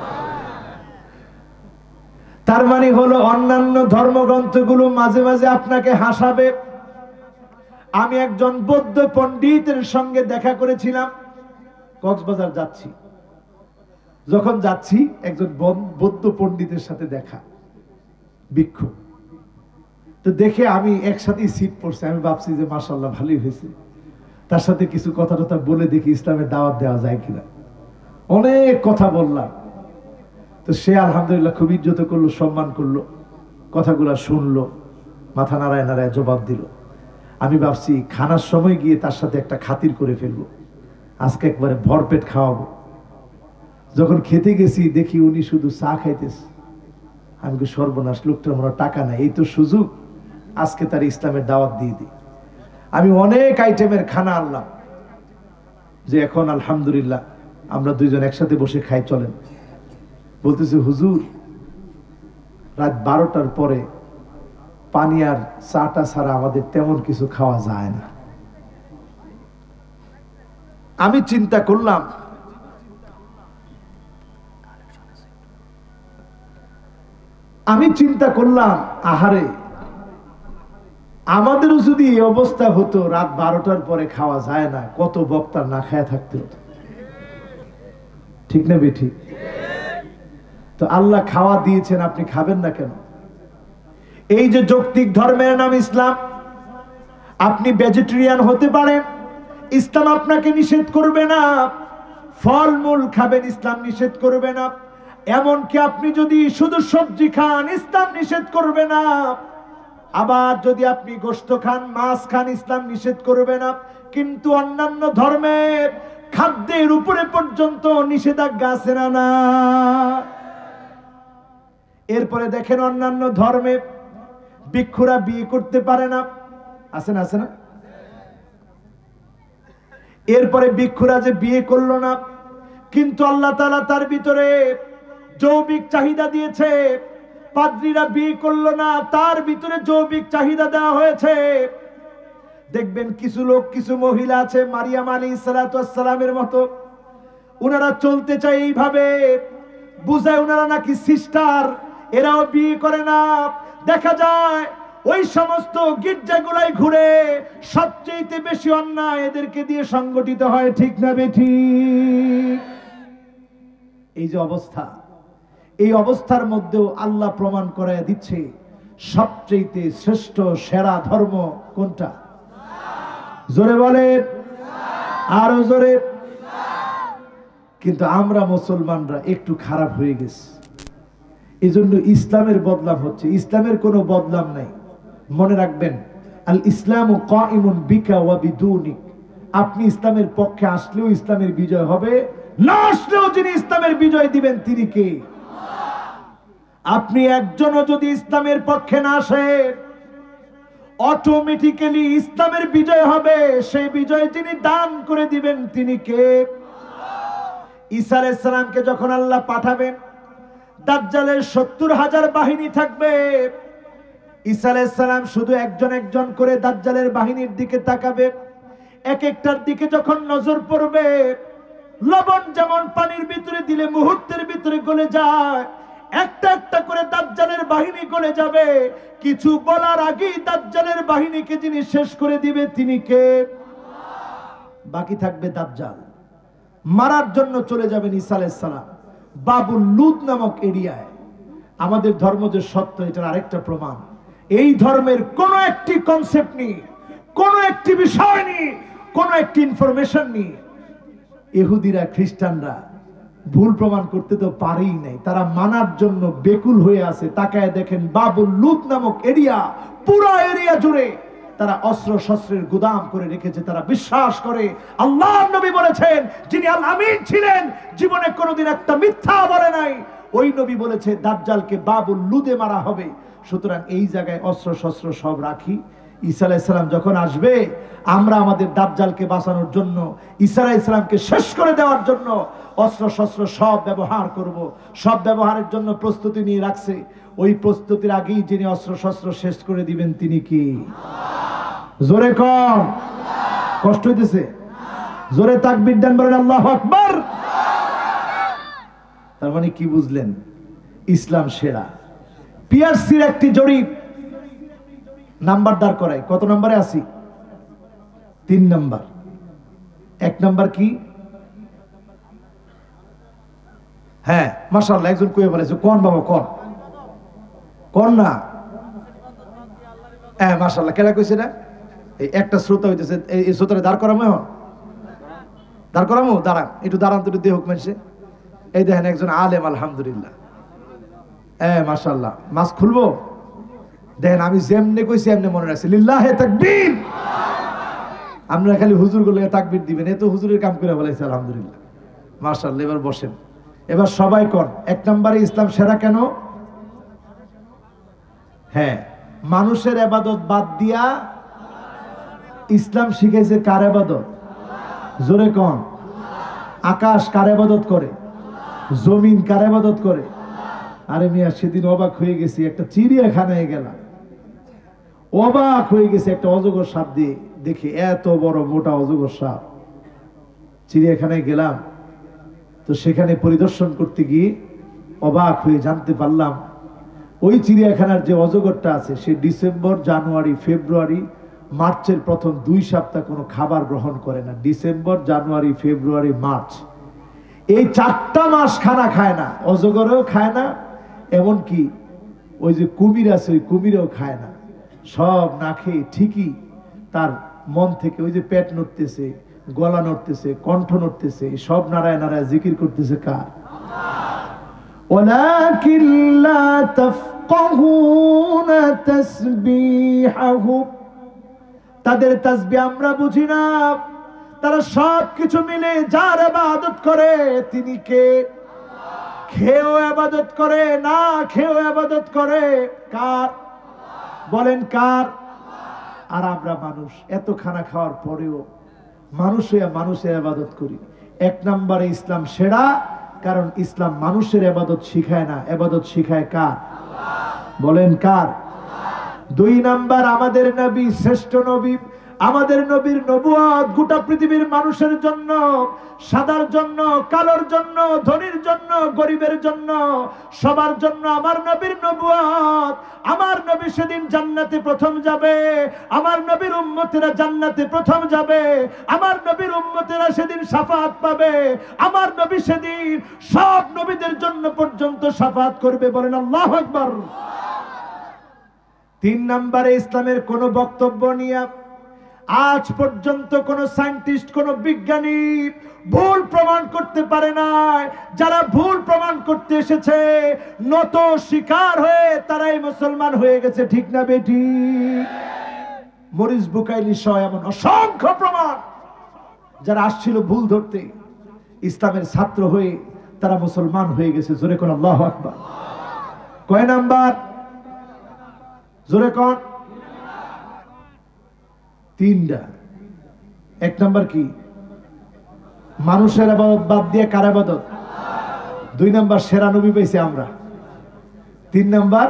তার মানে হলো অন্যান্য ধর্মগ্রন্থগুলো মাঝে মাঝে আপনাকে হাসাবে। আমি একজন বৌদ্ধ পণ্ডিতের সঙ্গে দেখা করেছিলাম, কক্সবাজার যাচ্ছি, যখন যাচ্ছি একজন বৌদ্ধ পণ্ডিতের সাথে দেখা, ভিক্ষু। তো দেখে আমি একসাথেই সিট পড়ছে, আমি ভাবছি যে মাশাআল্লাহ ভালোই হয়েছে, তার সাথে কিছু কথা টথা বলে দেখি ইসলামের দাওয়াত দেওয়া যায় কিনা। অনেক কথা বললাম, তো সে আলহামদুলিল্লাহ খুব ইজ্জত করলো, সম্মান করলো। কথাগুলো শুনলো, মাথা নাড়ায় নাড়ায় জবাব দিল। আমি ভাবছি খানার সময় গিয়ে তার সাথে একটা খাতির করে ফেলবো, আজকে একবারে ভরপেট খাওয়াবো। যখন খেতে গেছি দেখি উনি শুধু চা খাইতেছে। আমি কি সর্বনাশ, লোকটার মনে টাকা নাই, এই তো সুযোগ, আজকে তার ইসলামের দাওয়াত দিয়ে দিই। আমি অনেক আইটেমের খানা আনলাম, যে এখন আলহামদুলিল্লাহ আমরা দুইজন একসাথে বসে খাই, চলেন। বলতেছে হুজুর, রাত বারোটার পরে পানি আর চাটা ছাড়া আমাদের তেমন কিছু খাওয়া যায় না। আমি চিন্তা করলাম, আমি চিন্তা করলাম আহারে, আমাদেরও যদি এই অবস্থা হতো, রাত বারোটার পরে খাওয়া যায় না, কত বক্তার না খায়া থাকতে হতো, ঠিক না বেঠি? তো আল্লাহ খাওয়া দিয়েছেন, আপনি খাবেন না কেন? এই যে যৌক্তিক ধর্মের নাম ইসলাম, আপনি ভেজিটেরিয়ান হতে পারেন, ইসলাম আপনাকে নিষেধ করবে না। ফলমূল খাবেন, ইসলাম নিষেধ করবে না। এমনকি আপনি যদি শুধু সবজি খান, ইসলাম নিষেধ করবে না। আবার যদি আপনি গোশত খান, মাছ খান, ইসলাম নিষেধ করবে না। কিন্তু অন্যান্য ধর্মের খাদ্যের উপরে পর্যন্ত নিষেধাজ্ঞা আছে না না? এরপরে দেখেন অন্যান্য ধর্মে ভিক্ষুরা বিয়ে করতে পারে না, আছে না? আছে না? এরপরে ভিক্ষুরা যে বিয়ে করলো না, কিন্তু আল্লাহ তাআলা তার ভিতরে যৌবিক চাহিদা দিয়েছে। পাদ্রীরা বিয়ে করলো না, তার ভিতরে যৌবিক চাহিদা দেওয়া হয়েছে। দেখবেন কিছু লোক, কিছু মহিলা আছে মারিয়াম আলাইহিস সালাতু ওয়াস সালামের মতো, ওনারা চলতে চায় এইভাবে, বুঝায় ওনারা নাকি সিস্টার, এরাও বিয়ে করে না। দেখা যায় ওই সমস্ত গির্জাগুলাই ঘুরে সবচেয়ে বেশি অন্যায় এদেরকে দিয়ে সংগঠিত হয়, ঠিক না বেঠিক? এই যে অবস্থা, এই অবস্থার মধ্যেও আল্লাহ প্রমাণ করে দিচ্ছে সবচেয়ে শ্রেষ্ঠ সেরা ধর্ম কোনটা? জোরে বলে, আরো জোরে। কিন্তু আমরা মুসলমানরা একটু খারাপ হয়ে গেছি, এই জন্য ইসলামের বদলাম হচ্ছে। ইসলামের কোনো বদলাম নাই। মনে রাখবেন, আল ইসলামু কাইমুন বিকা ওয়া বিদুনিক। আপনি ইসলামের পক্ষে আসলেও ইসলামের বিজয় হবে, না আসলেও যিনি ইসলামের বিজয় দিবেন তিনি কে? আপনি একজনও যদি ইসলামের পক্ষে না আসেন, অটোমেটিক্যালি ইসলামের বিজয় হবে। সেই বিজয় যিনি দান করে দিবেন তিনি কে? ঈসা আলাইহিস সালামকে যখন আল্লাহ পাঠাবেন, দাজ্জালের সত্তর হাজার বাহিনী থাকবে। ঈসা আলাইহিস সালাম শুধু একজন একজন করে দাজ্জালের বাহিনীর দিকে তাকাবে। এক একটার দিকে যখন নজর পড়বে, লবণ যেমন পানির ভিতরে দিলে মুহূর্তের ভিতরে গলে যায়, একটা একটা করে দাজ্জালের বাহিনী গলে যাবে। কিছু বলার আগেই দাজ্জালের বাহিনীকে যিনি শেষ করে দিবে তিনি কে? বাকি থাকবে দাজ্জাল। মারার জন্য চলে যাবেন ঈসা আলাইহিস সালাম বাবুল লুদ নামক এরিয়ায়। আমাদের ধর্ম যে সত্য, এটার আরেকটা প্রমাণ, এই ধর্মের কোন একটি কনসেপ্ট নেই, কোন একটি বিষয় নেই, কোন একটি ইনফরমেশন নেই ইহুদিরা খ্রিস্টানরা ভুল প্রমাণ করতে তো পারেই নাই, তারা মানার জন্য বেকুল হয়ে আছে। তাকায় দেখেন বাবুল লুদ নামক এরিয়া, পুরো এরিয়া জুড়ে তারা অস্ত্র শস্ত্রের গুদাম করে রেখেছে। তারা বিশ্বাস করে আল্লাহর নবী বলেছেন, যিনি আল আমিন ছিলেন, জীবনে কোনোদিন একটা মিথ্যা বলে নাই, ওই নবী বলেছে দাজ্জালকে বাবুল লুদে মারা হবে। সুতরাং এই জায়গায় অস্ত্র শস্ত্র সব রাখি। ঈসা আলাইহিস সালাম যখন আসবে, আমরা আমাদের দাজ্জালকে বাঁচানোর জন্য, ঈসা আলাইহিস সালামকে শেষ করে দেওয়ার জন্য অস্ত্র শস্ত্র সব ব্যবহার করব। সব ব্যবহারের জন্য প্রস্তুতি নিয়ে রাখছে। ওই প্রস্তুতির আগেই যিনি অস্ত্র শস্ত্র শেষ করে দিবেন তিনি কি? জোরে কম, কষ্ট হইতেছে? জোরে তাকবীর দেন, বলেন আল্লাহু আকবার। তার মানে কি বুঝলেন? ইসলাম সেরা। পিআরসির একটি জরিপ নাম্বার দাঁড় করায়, কত নম্বরে আছি? তিন নাম্বার। এক নাম্বার কি? হ্যাঁ মাশাআল্লাহ, একজন কয়ে বলেছে, কোন বাবা কোন কোন না? হ্যাঁ মাশাআল্লাহ, কেডা কইছে না? এই একটা শ্রোতা হইতেছে, এই শ্রোতারে দাঁড় করামো, এখন দাঁড় করামো, দাঁড়ান একটু, দাঁড়ান তো একটু দেহ মানুষে। এই দেখেন একজন আলেম, আলহামদুলিল্লাহ। হ্যাঁ মাশাআল্লাহ, মাছ খুলবো? দেখেন আমি যেমনে কইছি এমনি মনে রাখছি। লিল্লাহে তাকবীর। আমরা খালি হুজুর গুলো তাকবীর দিবেন, এ তো হুজুরের কাম করে বলেছে আলহামদুলিল্লাহ, মাশাআল্লাহ। এবার বসেন, এবার সবাই কোন এক নম্বরে ইসলাম সেরা কেন? হ্যাঁ, মানুষের ইবাদত বাদ দিয়া ইসলাম শিখাইছে কার ইবাদত? জোরে কোন। আকাশ কার ইবাদত করে? জমিন কার ইবাদত করে? আরে মিয়া, সেদিন অবাক হয়ে গেছি, একটা চিড়িয়াখানায় গেলাম, অবাক হয়ে গেছে একটা অজগর সাপ দিয়ে দেখে, এত বড় মোটা অজগর সাপ। চিড়িয়াখানায় গেলাম, তো সেখানে পরিদর্শন করতে গিয়ে অবাক হয়ে জানতে পারলাম ওই চিড়িয়াখানার যে অজগরটা আছে সে ডিসেম্বর, জানুয়ারি, ফেব্রুয়ারি, মার্চের প্রথম দুই সপ্তাহ কোনো খাবার গ্রহণ করে না। ডিসেম্বর, জানুয়ারি, ফেব্রুয়ারি, মার্চ, এই চারটা মাস খানা খায় না, অজগরেও খায় না, এমনকি ওই যে কুমির আছে ওই কুমিরেও খায় না। সব না খেয়ে ঠিকই তার মন থেকে ওই যে পেট নড়তেছে, গলা নড়তেছে, কণ্ঠ নড়তেছে, সব নাড়ায় নাড়ায় জিকির করতেছে কার? ওয়ালাকিন লা তাফকাহুনা তাসবিহাহু, তাদের তাসবিহ আমরা বুঝি না। তারা সব কিছু মিলে যার ইবাদত করে তিনি কে? খেয়েও ইবাদত করে, না খেয়েও ইবাদত করে কার? বলেন কার? আর আমরা মানুষ, এত খানা খাওয়ার পরেও মানুষ হয়ে মানুষের ইবাদত করি। এক নম্বরে ইসলাম সেরা, কারণ ইসলাম মানুষের ইবাদত শিখায় না, ইবাদত শিখায় কার? বলেন কার? দুই নাম্বার, আমাদের নবী শ্রেষ্ঠ নবী। আমাদের নবীর নবুয়ত গোটা পৃথিবীর মানুষের জন্য, সাদার জন্য, কালোর জন্য, ধনীর জন্য, গরিবের জন্য, সবার জন্য আমার নবীর নবুয়ত। আমার নবী সেদিন জান্নাতে প্রথম যাবে, আমার নবীর উম্মতেরা জান্নাতে প্রথম যাবে, আমার নবীর উম্মতেরা সেদিন শাফাত পাবে, আমার নবী সেদিন সব নবীদের জন্য পর্যন্ত শাফাত করবে। বলেন আল্লাহু আকবার। তিন নম্বরে ইসলামের কোন বক্তব্য নিয়ে আজ পর্যন্ত কোন সায়েন্টিস্ট, কোন বিজ্ঞানী ভুল প্রমাণ করতে পারে না। যারা ভুল প্রমাণ করতে এসেছে নত শিকার হয়ে তারাই মুসলমান হয়ে গেছে, ঠিক না বেটি? মরিস বুকাইলি সহ এমন অসংখ্য প্রমাণ, যারা আসছিল ভুল ধরতে, ইসলামের ছাত্র হয়ে তারা মুসলমান হয়ে গেছে। জোরে কোন আল্লাহু আকবার। কয় নাম্বার? জোরে কোন? তিনটা। এক নাম্বার কি? মানুষের ইবাদত বাদ দিয়ে কার ইবাদত? দুই নাম্বার, সেরা নবী পেয়েছি আমরা। তিন নাম্বার,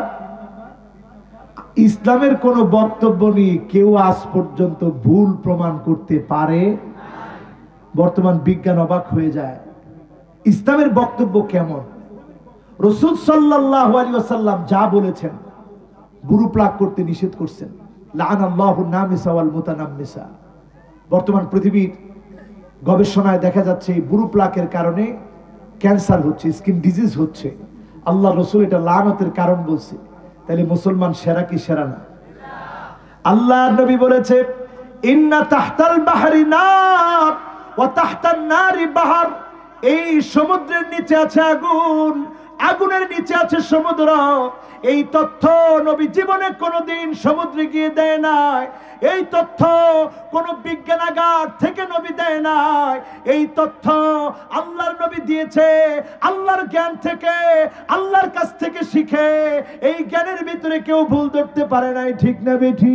ইসলামের কোন বক্তব্য নিয়ে কেউ আজ পর্যন্ত ভুল প্রমাণ করতে পারে। বর্তমান বিজ্ঞান অবাক হয়ে যায়, ইসলামের বক্তব্য কেমন। রাসূল সাল্লাল্লাহু আলাইহি ওয়াসাল্লাম যা বলেছেন, বুরু প্লাগ করতে নিষেধ করছেন। লাআনাল্লাহু নামিসা ওয়াল মুতানাম্মিসা। বর্তমান পৃথিবীর গবেষণায় দেখা যাচ্ছে এই বুরু প্লাগের কারণে ক্যান্সার হচ্ছে, স্কিন ডিজিজ হচ্ছে। আল্লাহ রাসূল এটা লানতের কারণ বলছে। তাহলে মুসলমান সেরা কি সেরা না? আল্লাহ নবী বলেছে, ইন্না তাহতাল বাহরি নার ওয়া তাহতান নারি বাহর। এই সমুদ্রের নিচে আছে আগুন, আগুনের নিচে আছে সমুদ্র। এই তথ্য নবী জীবনে কোনোদিন সমুদ্রে গিয়ে দেয় নাই। এই তথ্য কোন বিজ্ঞানাগার থেকে নবী দেয় নাই। এই তথ্য আল্লাহর নবী দিয়েছে আল্লাহর জ্ঞান থেকে, আল্লাহর কাছ থেকে শিখে। এই জ্ঞানের ভিতরে কেউ ভুল ধরতে পারে নাই, ঠিক না বেঠি?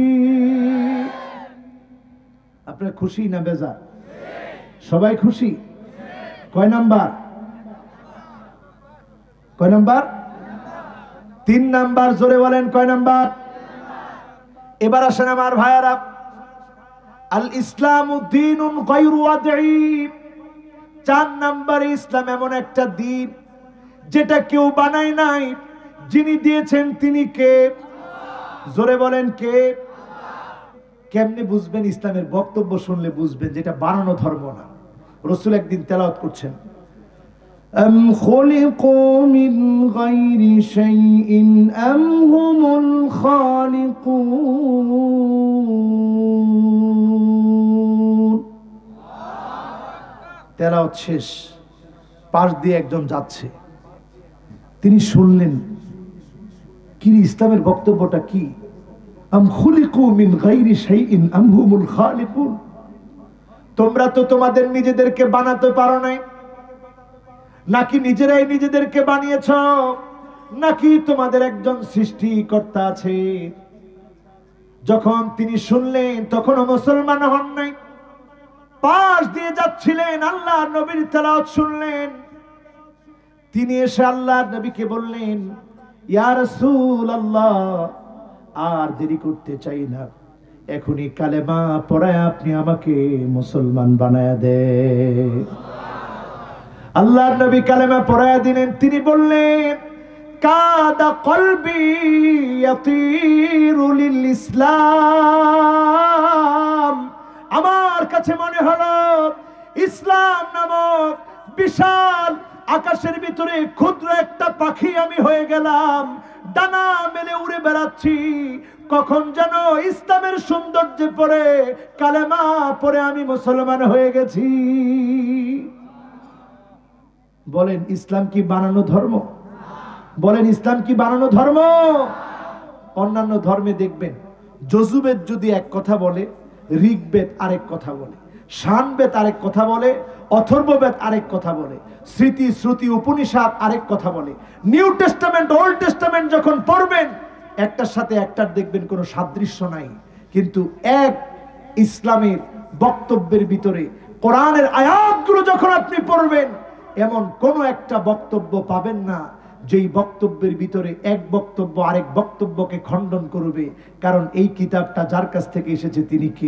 আপনারা খুশি না বেজার? সবাই খুশি? কয় নাম্বার? কয় নাম্বার? তিন নাম্বার। জোরে বলেন কয় নাম্বার? এবার আসেন আমার ভাইয়ারা, আল ইসলামু দীনুন গায়রু ওয়াদঈ। চার নাম্বারে ইসলাম এমন একটা দিন যেটা কেউ বানায় নাই, যিনি দিয়েছেন তিনি কে? জোরে বলেন কে? কেমনে বুঝবেন? ইসলামের বক্তব্য শুনলে বুঝবেন যেটা বানানো ধর্ম না। রাসূল একদিন তেলাওয়াত করছেন, أم خلقوا من غير شيء أم هم الخالقون। তেলাওয়াত শেষ, পাশ দিয়ে একজন যাচ্ছে, তিনি শুনলেন কি ইসলামের বক্তব্যটা কি। আম খুলিকু মিন গায়রি শাইইন আম হুমুল খালিকুন, তোমরা তো তোমাদের নিজেদেরকে বানাতে পারো নাই, নাকি নিজেরাই নিজেদেরকে বানিয়েছ, নাকি তোমাদের একজন সৃষ্টিকর্তা আছে? যখন তিনি শুনলেন তখনও মুসলমান হন নাই, পাশ দিয়ে যাচ্ছিলেন, আল্লাহ নবীর তেলাওয়াত শুনলেন। তিনি এসে আল্লাহ নবীকে বললেন, ইয়া রাসূলুল্লাহ, আর দেরি করতে চাই না, এখনই কালেমা পড়ায় আপনি আমাকে মুসলমান বানায়া দেন। আল্লাহর নবী কালেমা পড়ায়া দিলেন। তিনি বললেন, কাদা কলবি ইয়াতিরু লিল ইসলাম, আমার কাছে মনে হলো ইসলাম নামক বিশাল আকাশের ভিতরে ক্ষুদ্র একটা পাখি আমি হয়ে গেলাম, ডানা মেলে উড়ে বেড়াচ্ছি, কখন যেন ইসলামের সৌন্দর্যে পড়ে কালেমা পড়ে আমি মুসলমান হয়ে গেছি। বলেন ইসলাম কি বানানো ধর্ম? বলেন ইসলাম কি বানানো ধর্ম? অন্যান্য ধর্মে দেখবেন যজুবেদ যদি এক কথা বলে, ঋগ্বেদ আরেক কথা বলে, শানবেদ আরেক কথা বলে, অথর্ববেদ আরেক কথা বলে, স্মৃতি শ্রুতি উপনিষদ আরেক কথা বলে। নিউ টেস্টামেন্ট ওল্ড টেস্টামেন্ট যখন পড়বেন, একটার সাথে একটার দেখবেন কোনো সাদৃশ্য নাই, কিন্তু এক ইসলামের বক্তব্যের ভিতরে কোরআনের আয়াতগুলো যখন আপনি পড়বেন, এমন কোন একটা বক্তব্য পাবেন না যেই বক্তব্যের ভিতরে এক বক্তব্য আরেক বক্তব্যকে খণ্ডন করবে, কারণ এই কিতাবটা যার কাছ থেকে এসেছে তিনি কে?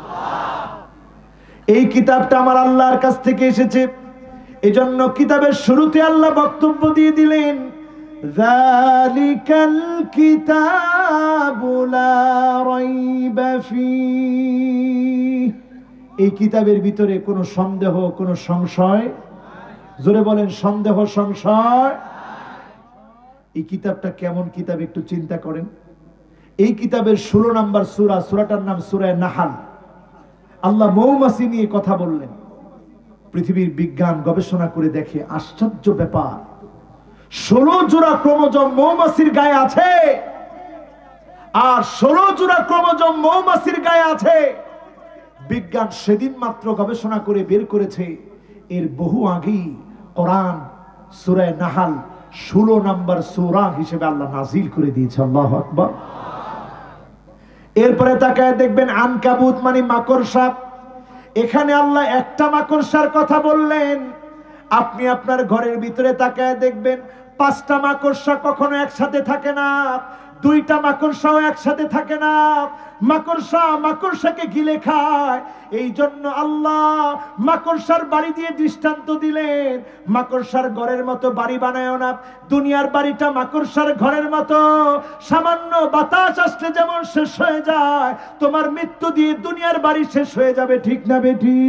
এই কিতাবটা আমার আল্লাহর কাছ থেকে এসেছে। এজন্য কিতাবের শুরুতে আল্লাহ বক্তব্য দিয়ে দিলেন, যালিকাল কিতাবু লা রাইবা ফীহ, এই কিতাবের ভিতরে কোনো সন্দেহ কোনো সংশয়, জোরে বলেন সন্দেহ সংশয়। এই কিতাবটা কেমন কিতাব একটু চিন্তা করেন। এই কিতাবের ষোলো নম্বর সূরা, সূরাটার নাম সূরা নাহাল। আল্লাহ মৌমাছি নিয়ে কথা বললেন। পৃথিবীর বিজ্ঞান গবেষণা করে দেখে আশ্চর্য ব্যাপার, ষোলো জোড়া ক্রোমোজোম মৌমাছির গায়ে আছে, আর ষোলো জোড়া ক্রোমোজোম মৌমাছির গায়ে আছে। বিজ্ঞান সেদিন মাত্র গবেষণা করে বের করেছে, এর বহু আগেই কোরআন সূরা নাহাল ষোলো নম্বর সূরা হিসেবে আল্লাহ নাজিল করে দিয়েছে। আল্লাহু আকবার। এরপরে তাকায় দেখবেন আনকাবুত মানে মাকড়সা। এখানে আল্লাহ একটা মাকড়সার কথা বললেন। আপনি আপনার ঘরের ভিতরে তাকায় দেখবেন পাঁচটা মাকড়সা কখনো একসাথে থাকে না, দুইটা মাকড়সাও একসাথে থাকে না, মাকড়সা মাকড়সাকে গিলে খায়। এই জন্য আল্লাহ মাকড়সার বাড়ি দিয়ে দৃষ্টান্ত দিলেন, মাকড়সার ঘরের মতো বাড়ি বানায় না। দুনিয়ার বাড়িটা মাকড়সার ঘরের মতো, সামান্য বাতাস আসলে যেমন শেষ হয়ে যায়, তোমার মৃত্যু দিয়ে দুনিয়ার বাড়ি শেষ হয়ে যাবে, ঠিক না বেঠি?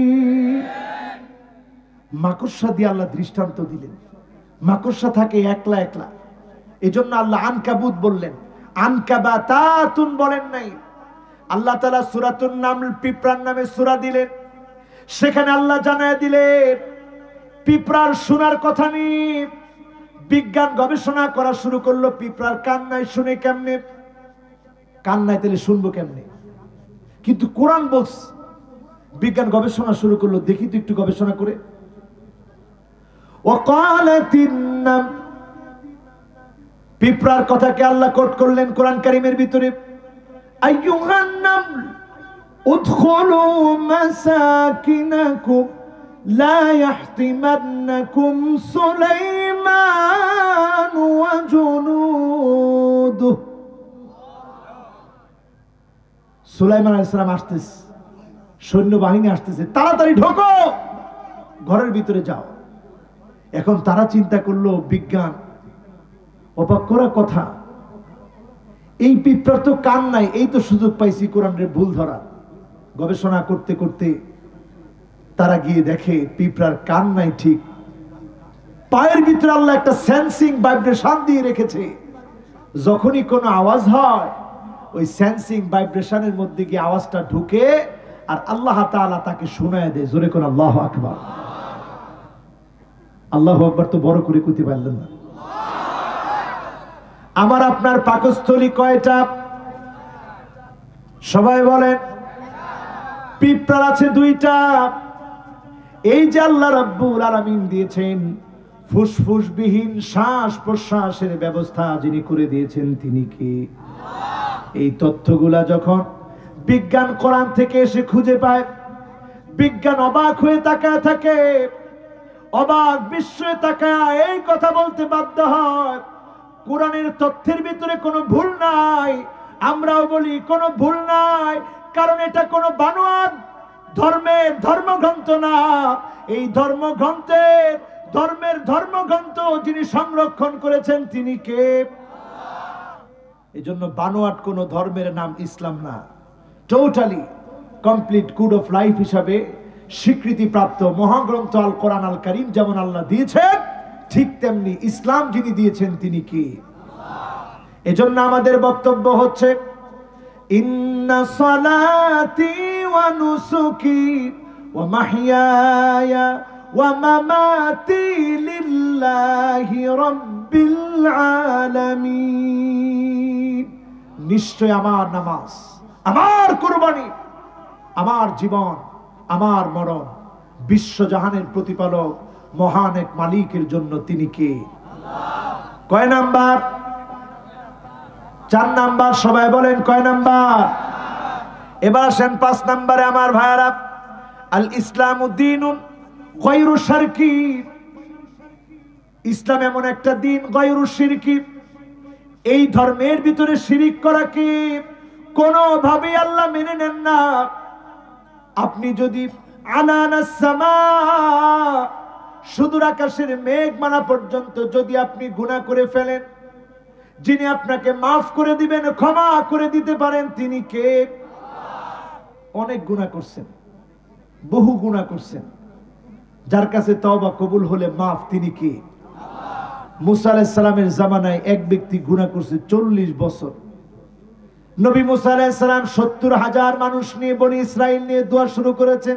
মাকড়সা দিয়ে আল্লাহ দৃষ্টান্ত দিলেন। মাকড়সা থাকে একলা একলা, এই জন্য আল্লাহ আনকাবুত বললেন, আনকাবাতাতুন বলেন নাই। আল্লাহ তাআলা সূরাতুন নামল পিঁপড়ার নামে সূরা দিলেন। সেখানে আল্লাহ জানায় দিলেন পিঁপড়ার শোনার কথা নেই। বিজ্ঞান গবেষণা করা শুরু করলো, পিঁপড়ার কান নাই, শুনে কেমনে? কান নাই তাহলে শুনবো কেমনে? কিন্তু কোরআন বলছে, বিজ্ঞান গবেষণা শুরু করলো, দেখি তো একটু গবেষণা করে। ওয়াকালাতিন নাম, পিঁপড়ার কথাকে আল্লাহ কোট করলেন কোরআন কারীমের ভিতরে, আইয়ুহান নামল উদখুলু মাসাকিনাকুম লা ইয়াহতিমান্নাকুম সুলাইমান ওয়া জুনুদুহু। সুলাইমান আলাইহিস সালাম আসতেছে, সৈন্যবাহিনী আসতেছে, তাড়াতাড়ি ঢোকো, ঘরের ভিতরে যাও। এখন তারা চিন্তা করলো, বিজ্ঞান অবাক করা কথা, এই পিঁপড়ার তো কান নাই, এই তো সুযোগ পাইছি কোরআনের ভুল ধরা। গবেষণা করতে করতে তারা গিয়ে দেখে পিঁপড়ার কান নাই ঠিক, পায়ের ভিতরে আল্লাহ একটা সেন্সিং ভাইব্রেশন দিয়ে রেখেছে। যখনই কোনো আওয়াজ হয়, ওই সেন্সিং ভাইব্রেশনের মধ্যে গিয়ে আওয়াজটা ঢুকে, আর আল্লাহ তাআলা তাকে শোনায় দেয়। জোরে করে আল্লাহু আকবার। আল্লাহু আকবার তো বড় করে কইতে পারলেন না। আমার আপনার পাকস্থলী কয়টা? সবাই বলেন পিঁপড়ার আছে দুইটা। এই যে আল্লাহ রাব্বুল আলামিন দিয়েছেন ফুসফুস বিহীন শ্বাস প্রশ্বাসের ব্যবস্থা যিনি করে দিয়েছেন তিনি কি? এই তথ্যগুলা যখন বিজ্ঞান কোরআন থেকে এসে খুঁজে পায়, বিজ্ঞান অবাক হয়ে তাকায় থাকে, অবাক বিস্ময়ে তাকায় এই কথা বলতে বাধ্য হয় কোরআনের তথ্যের ভিতরে কোনো ভুল নাই। আমরাও বলি কোনো ভুল নাই, কারণ এটা কোনো বানোয়াট ধর্মের ধর্মগ্রন্থ না। এই ধর্মগ্রন্থের ধর্মের ধর্মগ্রন্থ যিনি সংরক্ষণ করেছেন তিনি কে? এই জন্য বানোয়াট কোন ধর্মের নাম ইসলাম না। Totally complete code of life হিসাবে স্বীকৃতিপ্রাপ্ত মহাগ্রন্থ আল কোরআন আল কারীম যেমন আল্লাহ দিয়েছেন, ঠিক তেমনি ইসলাম যিনি দিয়েছেন তিনি কি? এজন্য আমাদের বক্তব্য হচ্ছে ইন্না সালাতি ওয়া নুসুকি ওয়া মাহইয়ায়া ওয়া মামাতি লিল্লাহি রাব্বিল আলামিন। নিশ্চয় আমার নামাজ, আমার কুরবানি, আমার জীবন, আমার মরণ বিশ্বজাহানের প্রতিপালক মহান এক মালিকের জন্য। তিনি কে? কয় নাম্বার? চার নাম্বার। সবাই বলেন কয় নাম্বার? এবার আসেন পাঁচ নাম্বারে আমার ভাইয়ারা। আল ইসলামু দীনুন গায়রু শিরকি। ইসলাম এমন একটা দিন গায়রু শিরকি, এই ধর্মের ভিতরে শিরিক করাকে কোনোভাবেই আল্লাহ মেনে নেন না। আপনি যদি আনানাস সামা, সুদূর আকাশের মেঘ মানা পর্যন্ত যদি আপনি গুনাহ করে ফেলেন, যিনি আপনাকে মাফ করে দিবেন, ক্ষমা করে দিতে পারেন তিনি কে? অনেক গুনাহ করছেন, বহু গুনাহ করছেন, যার কাছে তওবা কবুল হলে মাফ, তিনি কে? মুসা আলাইহিস সালামের জামানায় এক ব্যক্তি গুনাহ করছে চল্লিশ বছর। নবী মুসা আলাইহিস সালাম সত্তর হাজার মানুষ নিয়ে বনি ইসরাইল নিয়ে দোয়া শুরু করেছেন,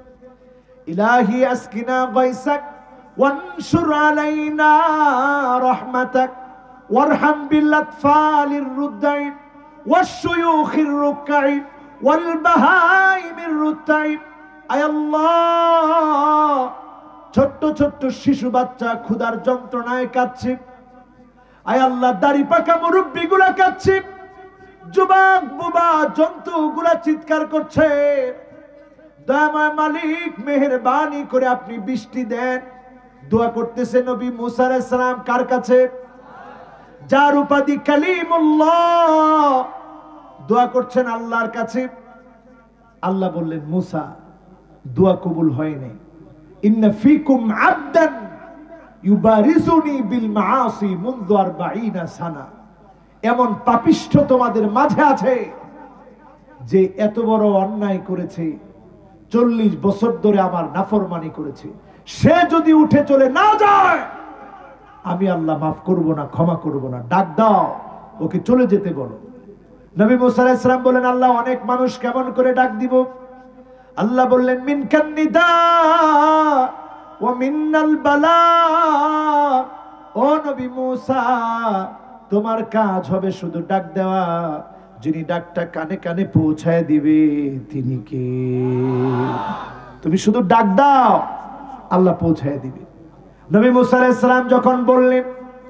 ইলাহি আসকিনা গায়সাক ওয়ানশুর আলাইনা রাহমাতাক ওয়ারহাম বিল আতফালির রুদ্দাই ওয়াশ-শুয়ুখির রুকআই ওয়াল বাহাইমির রুতাই। আয় আল্লাহ, ছোট্ট ছোট্ট শিশু বাচ্চা ক্ষুধার যন্ত্রণায় কাঁদছে। আয় আল্লাহ, দাড়ি পাকা মুরব্বিগুলা কাঁদছে, যুবক বুবা জন্তুগুলা চিৎকার করছে। দয়াময় মালিক, মেহেরবানি করে আপনি বৃষ্টি দেন। দোয়া করতেছে নবী মুসা আলাইহিস সালাম কার কাছে? যার উপাধি কালিমুল্লাহ, দোয়া করছেন আল্লাহর কাছে। আল্লাহ বললেন, মুসা, দোয়া কবুল হয়নি। ইন্না ফিকুম আবদান ইউবারিজুনি বিল মাআসি মুনযু আরবাঈনা সানা। এমন পাপিষ্ঠ তোমাদের মাঝে আছে যে এত বড় অন্যায় করেছে, চল্লিশ বছর ধরে আমার নাফরমানি করেছে। সে যদি উঠে চলে না যায়, আমি আল্লাহ মাফ করব না, ক্ষমা করব না। ডাক দাও, ওকে চলে যেতে বলো। নবী মুসা আলাইহিস সালাম বলেন, আল্লাহ, অনেক মানুষ কেমন করে ডাক দিব? আল্লাহ বললেন, মিন কান্নিদা ওয়া মিনাল বালা। ও নবী মুসা, তোমার কাজ হবে শুধু ডাক দেওয়া। যিনি ডাকটা কানে কানে পৌঁছায় দিবে তিনি কে? তুমি শুধু ডাক দাও, আল্লাহ পৌঁছায় দিবে। নবী মুসা আলাইহিস সালাম যখন বললেন,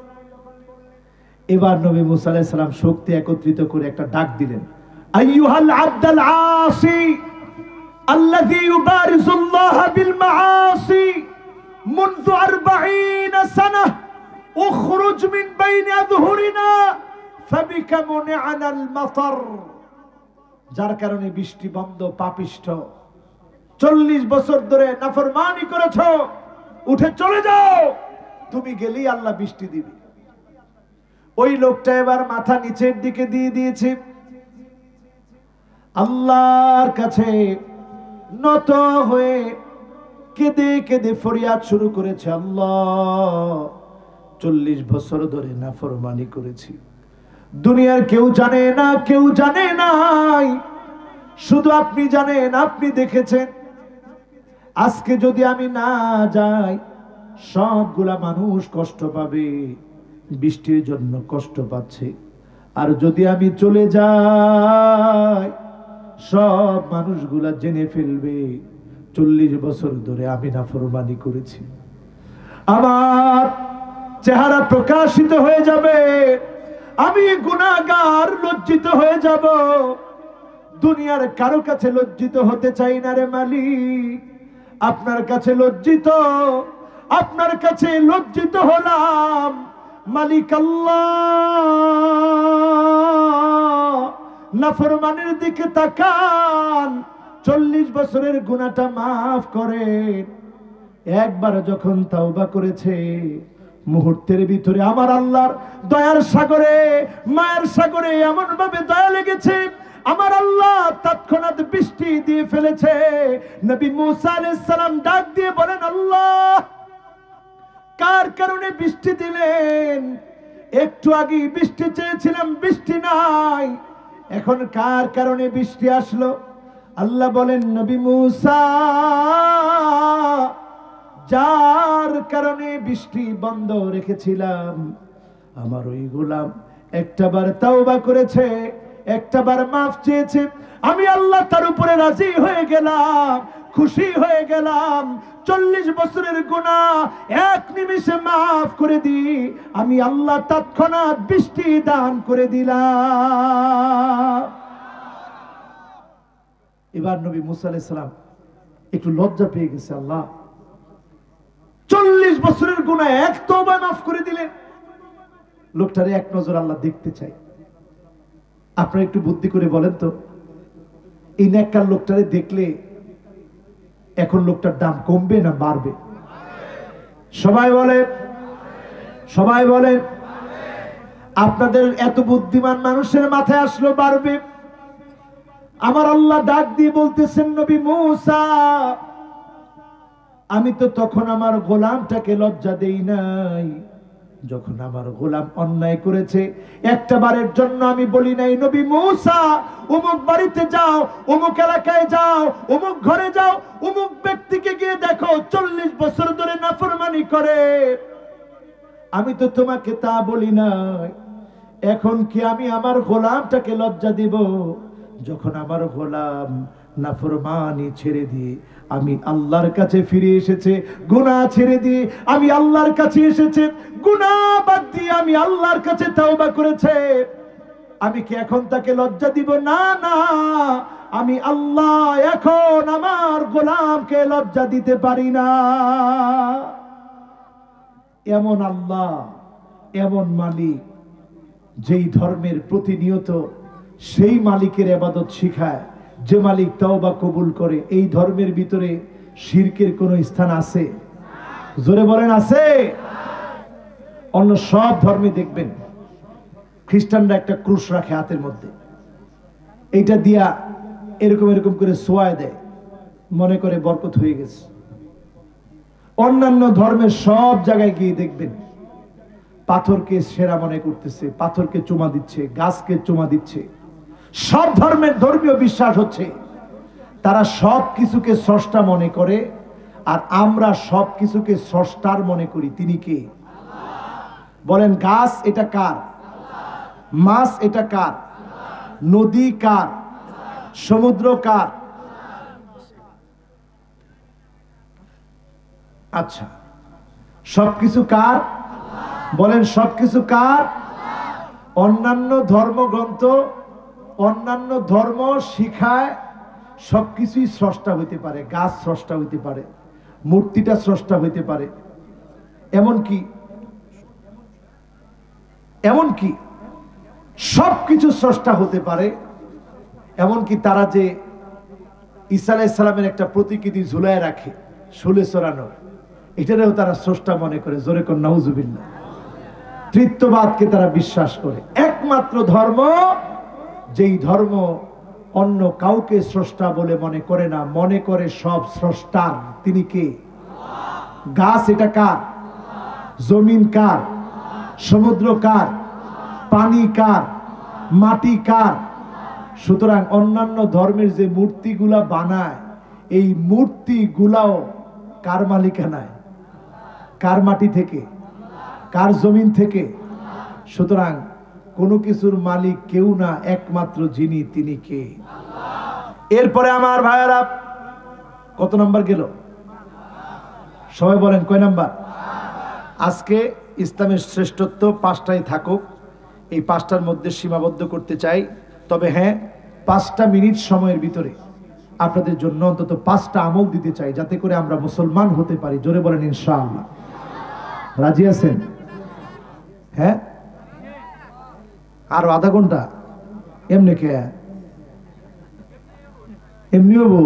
এবার নবী মুসা আলাইহিস সালাম শক্তি একত্রিত করে একটা ডাক দিলেন, আইয়ুহাল আবদুল আসি আল্লাযী ইউবারিজুল্লাহ বিল মাআসি মুনযু আরবাঈনা সানা উখরুজ মিন বাইনি আযহুরিনা ফাবিকা মুনিআনাল মাতার। যার কারণে বৃষ্টি বন্ধ, পাপিষ্ঠ, চল্লিশ বছর ধরে নাফরমানি করেছো, উঠে চলে যাও। তুমি গেলেই আল্লাহ বৃষ্টি দিবে। ওই লোকটা এবার মাথা নিচের দিকে দিয়ে দিয়েছে, আল্লাহর কাছে নত হয়ে কেঁদে কেঁদে ফরিয়াদ শুরু করেছে, আল্লাহ, চল্লিশ বছর ধরে নাফরমানি করেছি। দুনিয়ার কেউ জানে না, কেউ জানে নাই, শুধু আপনি জানেন, আপনি দেখেছেন। আজকে যদি আমি না যাই, সবগুলা মানুষ কষ্ট পাবে, বৃষ্টির জন্য কষ্ট পাচ্ছে। আর যদি আমি চলে যাই, সব মানুষগুলা জেনে ফেলবে চল্লিশ বছর ধরে আমি নাফরমানি করেছি। আমার চেহারা প্রকাশিত হয়ে যাবে, আমি গুনাহগার, লজ্জিত হয়ে যাব। দুনিয়ার কারো কাছে লজ্জিত হতে চাই না রে মালিক, আপনার কাছে লজ্জিত, আপনার কাছে লজ্জিত হলাম মালিক আল্লাহ। নাফরমানের দিকে তাকান, চল্লিশ বছরের গুনাহটা মাফ করেন। একবার যখন তাওবা করেছে, মুহূর্তের ভিতরে আমার আল্লাহর দয়ার সাগরে, মায়ের সাগরে এমন ভাবে দয়া লেগেছে, আমার আল্লাহ তৎক্ষণাৎ বৃষ্টি দিয়ে ফেলেছে। নবী মুসা আলাইহিস সালাম ডাক দিয়ে বলেন, আল্লাহ কার কারণে বৃষ্টি দিলেন? একটু আগে বৃষ্টি চেয়েছিলাম, বৃষ্টি নাই, এখন কার কারণে বৃষ্টি আসলো? আল্লাহ বলেন, নবী মুসা, যার কারণে বৃষ্টি বন্ধ রেখেছিলাম, আমার ওই গোলাম একটাবার তাওবা করেছে, একটাবার মাফ চেয়েছে, আমি আল্লাহ তার উপরে রাজি হয়ে গেলাম, খুশি হয়ে গেলাম। চল্লিশ বছরের গুনাহ এক নিমিষে মাফ করে দি, আমি আল্লাহ তৎক্ষণাৎ বৃষ্টি দান করে দিলাম। এবার নবী মুসা আলাইহিস সালাম একটু লজ্জা পেয়ে গেছে, আল্লাহ চল্লিশ বছরের গুনাহ এক তওবায় মাফ করে দিলেন। লোকটারে এক নজর আল্লাহ দেখতে চাই। আপনারা একটু বুদ্ধি করে বলেন তো, এই নেককার লোকটারে দেখলে এখন লোকটার দাম কমবে না বাড়বে? সবাই বলে, সবাই বলে। আপনাদের এত বুদ্ধিমান মানুষের মাথায় আসলো বাড়বে। আমার আল্লাহ ডাক দিয়ে বলতেছেন, নবী মুসা, আমি তো তখন আমার গোলামটাকে লজ্জা দেই নাই, যখন আমার গোলাম অন্যায় করেছে একটা বারের জন্য আমি বলি নাই, নবী মুসা অমুক বাড়িতে যাও, অমুক এলাকায় যাও, অমুক ঘরে যাও, অমুক ব্যক্তিকে গিয়ে দেখো চল্লিশ বছর ধরে নাফরমানি করে। আমি তো তোমাকে তা বলি নাই। এখন কি আমি আমার গোলামটাকে লজ্জা দিব, যখন আমার গোলাম নাফরমানি ছেড়ে দিয়ে আমি আল্লাহর কাছে ফিরে এসেছে, গুনাহ ছেড়ে দিয়ে আমি আল্লাহর কাছে এসেছে, গুনাহ বাদ দিয়ে আমি আল্লাহর কাছে তাওবা করেছে, আমি কি এখন তাকে লজ্জা দিব? না না, আমি আল্লাহ এখন আমার গোলামকে লজ্জা দিতে পারি না। এমন আল্লাহ, এমন মালিক, যেই ধর্মের প্রতিনিয়ত সেই মালিকের ইবাদত শিখায়, যে মালিক তাওবা কবুল করে, এই ধর্মের ভিতরে শিরকের কোন স্থান আছে? জোরে বলেন, আছে? অন্য সব ধর্মে দেখবেন খ্রিস্টানরা একটা ক্রুশ রাখে হাতের মধ্যে, এইটা দিয়া এরকম এরকম করে ছোঁয়ায় দেয়, মনে করে বরকত হয়ে গেছে। অন্যান্য ধর্মের সব জায়গায় গিয়ে দেখবেন পাথরকে সেরা মনে করতেছে, পাথরকে চুমা দিচ্ছে, গাছকে চুমা দিচ্ছে। সব ধর্মের ধর্মীয় বিশ্বাস হচ্ছে তারা সব কিছুকে স্রষ্টা মনে করে, আর আমরা সব কিছুকে স্রষ্টার মনে করি। তিনি কে? বলেন, গাছ এটা কার? মাছ এটা কার? নদী কার? সমুদ্র কার? আচ্ছা, সবকিছু কার? বলেন, সবকিছু কার? অন্যান্য ধর্মগ্রন্থ, অন্যান্য ধর্ম শিখায় সবকিছুই স্রষ্টা হইতে পারে। গাছ স্রষ্টা হইতে পারে, মূর্তিটা স্রষ্টা হইতে পারে, এমনকি এমনকি সবকিছু স্রষ্টা হতে পারে। এমনকি তারা যে ঈসা আলাইহিস সালামের একটা প্রতিকৃতি ঝুলায় রাখে শুলে চড়ানো, এটারেও তারা স্রষ্টা মনে করে। জোরে কোন নাউজুবিল্লাহ। তৃতীয়বাদকে তারা বিশ্বাস করে। একমাত্র ধর্ম যেই ধর্ম অন্য কাউকে স্রষ্টা বলে মনে করে না, মনে করে সব স্রষ্টার। তিনি কে? গাছ এটা কার? জমিন কার? সমুদ্র কার? পানি কার? মাটি কার? সুতরাং অন্যান্য ধর্মের যে মূর্তিগুলা বানায়, এই মূর্তিগুলাও কার মালিকানায়? কার মাটি থেকে? কার জমিন থেকে? সুতরাং কোনো কিছুর মালিক কেউ না, একমাত্র যিনি, তিনি কে? এরপরে আমার ভাইয়েরা কত নাম্বার গেল? সবাই বলেন কয় নাম্বার? আজকে ইসলামের শ্রেষ্ঠত্ব পাঁচটাই থাকুক, এই পাঁচটার মধ্যে সীমাবদ্ধ করতে চাই। তবে হ্যাঁ, পাঁচটা মিনিট সময়ের ভিতরে আপনাদের জন্য অন্তত পাঁচটা আমল দিতে চাই, যাতে করে আমরা মুসলমান হতে পারি। জোরে বলেন ইনশাআল্লাহ। রাজি আছেন? হ্যাঁ, আরো আধা ঘন্টা এমনি কে এমনি হবো,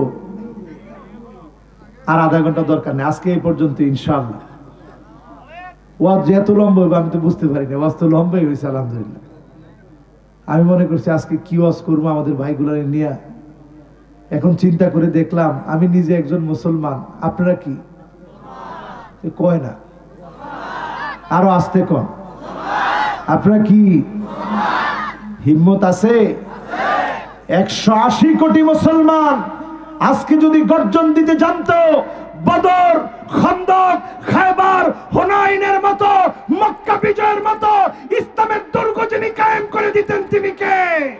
আর আধা ঘন্টা দরকার নেই। আজকে এই পর্যন্ত ইনশাআল্লাহ। ওয়াজ যে এত লম্বা হবে আমি তো বুঝতে পারি না, ওয়াজ তো লম্বাই হয়েছে আলহামদুলিল্লাহ। আমি মনে করছি আজকে কি ওয়াজ করবো আমাদের ভাইগুলো নিয়ে। এখন চিন্তা করে দেখলাম আমি নিজে একজন মুসলমান, আপনারা কি কয় না? আরো আসতে কন, আপনারা কি হিম্মত আছে? একশো আশি কোটি মুসলমান আজকে যদি গর্জন দিতে জানতো, বদর, খন্দক, খায়বার, হুনাইনের মতো, মক্কা বিজয়ের মতো ইসলামের দুর্গ যিনি কায়েম করে দিতেন তিনি কে?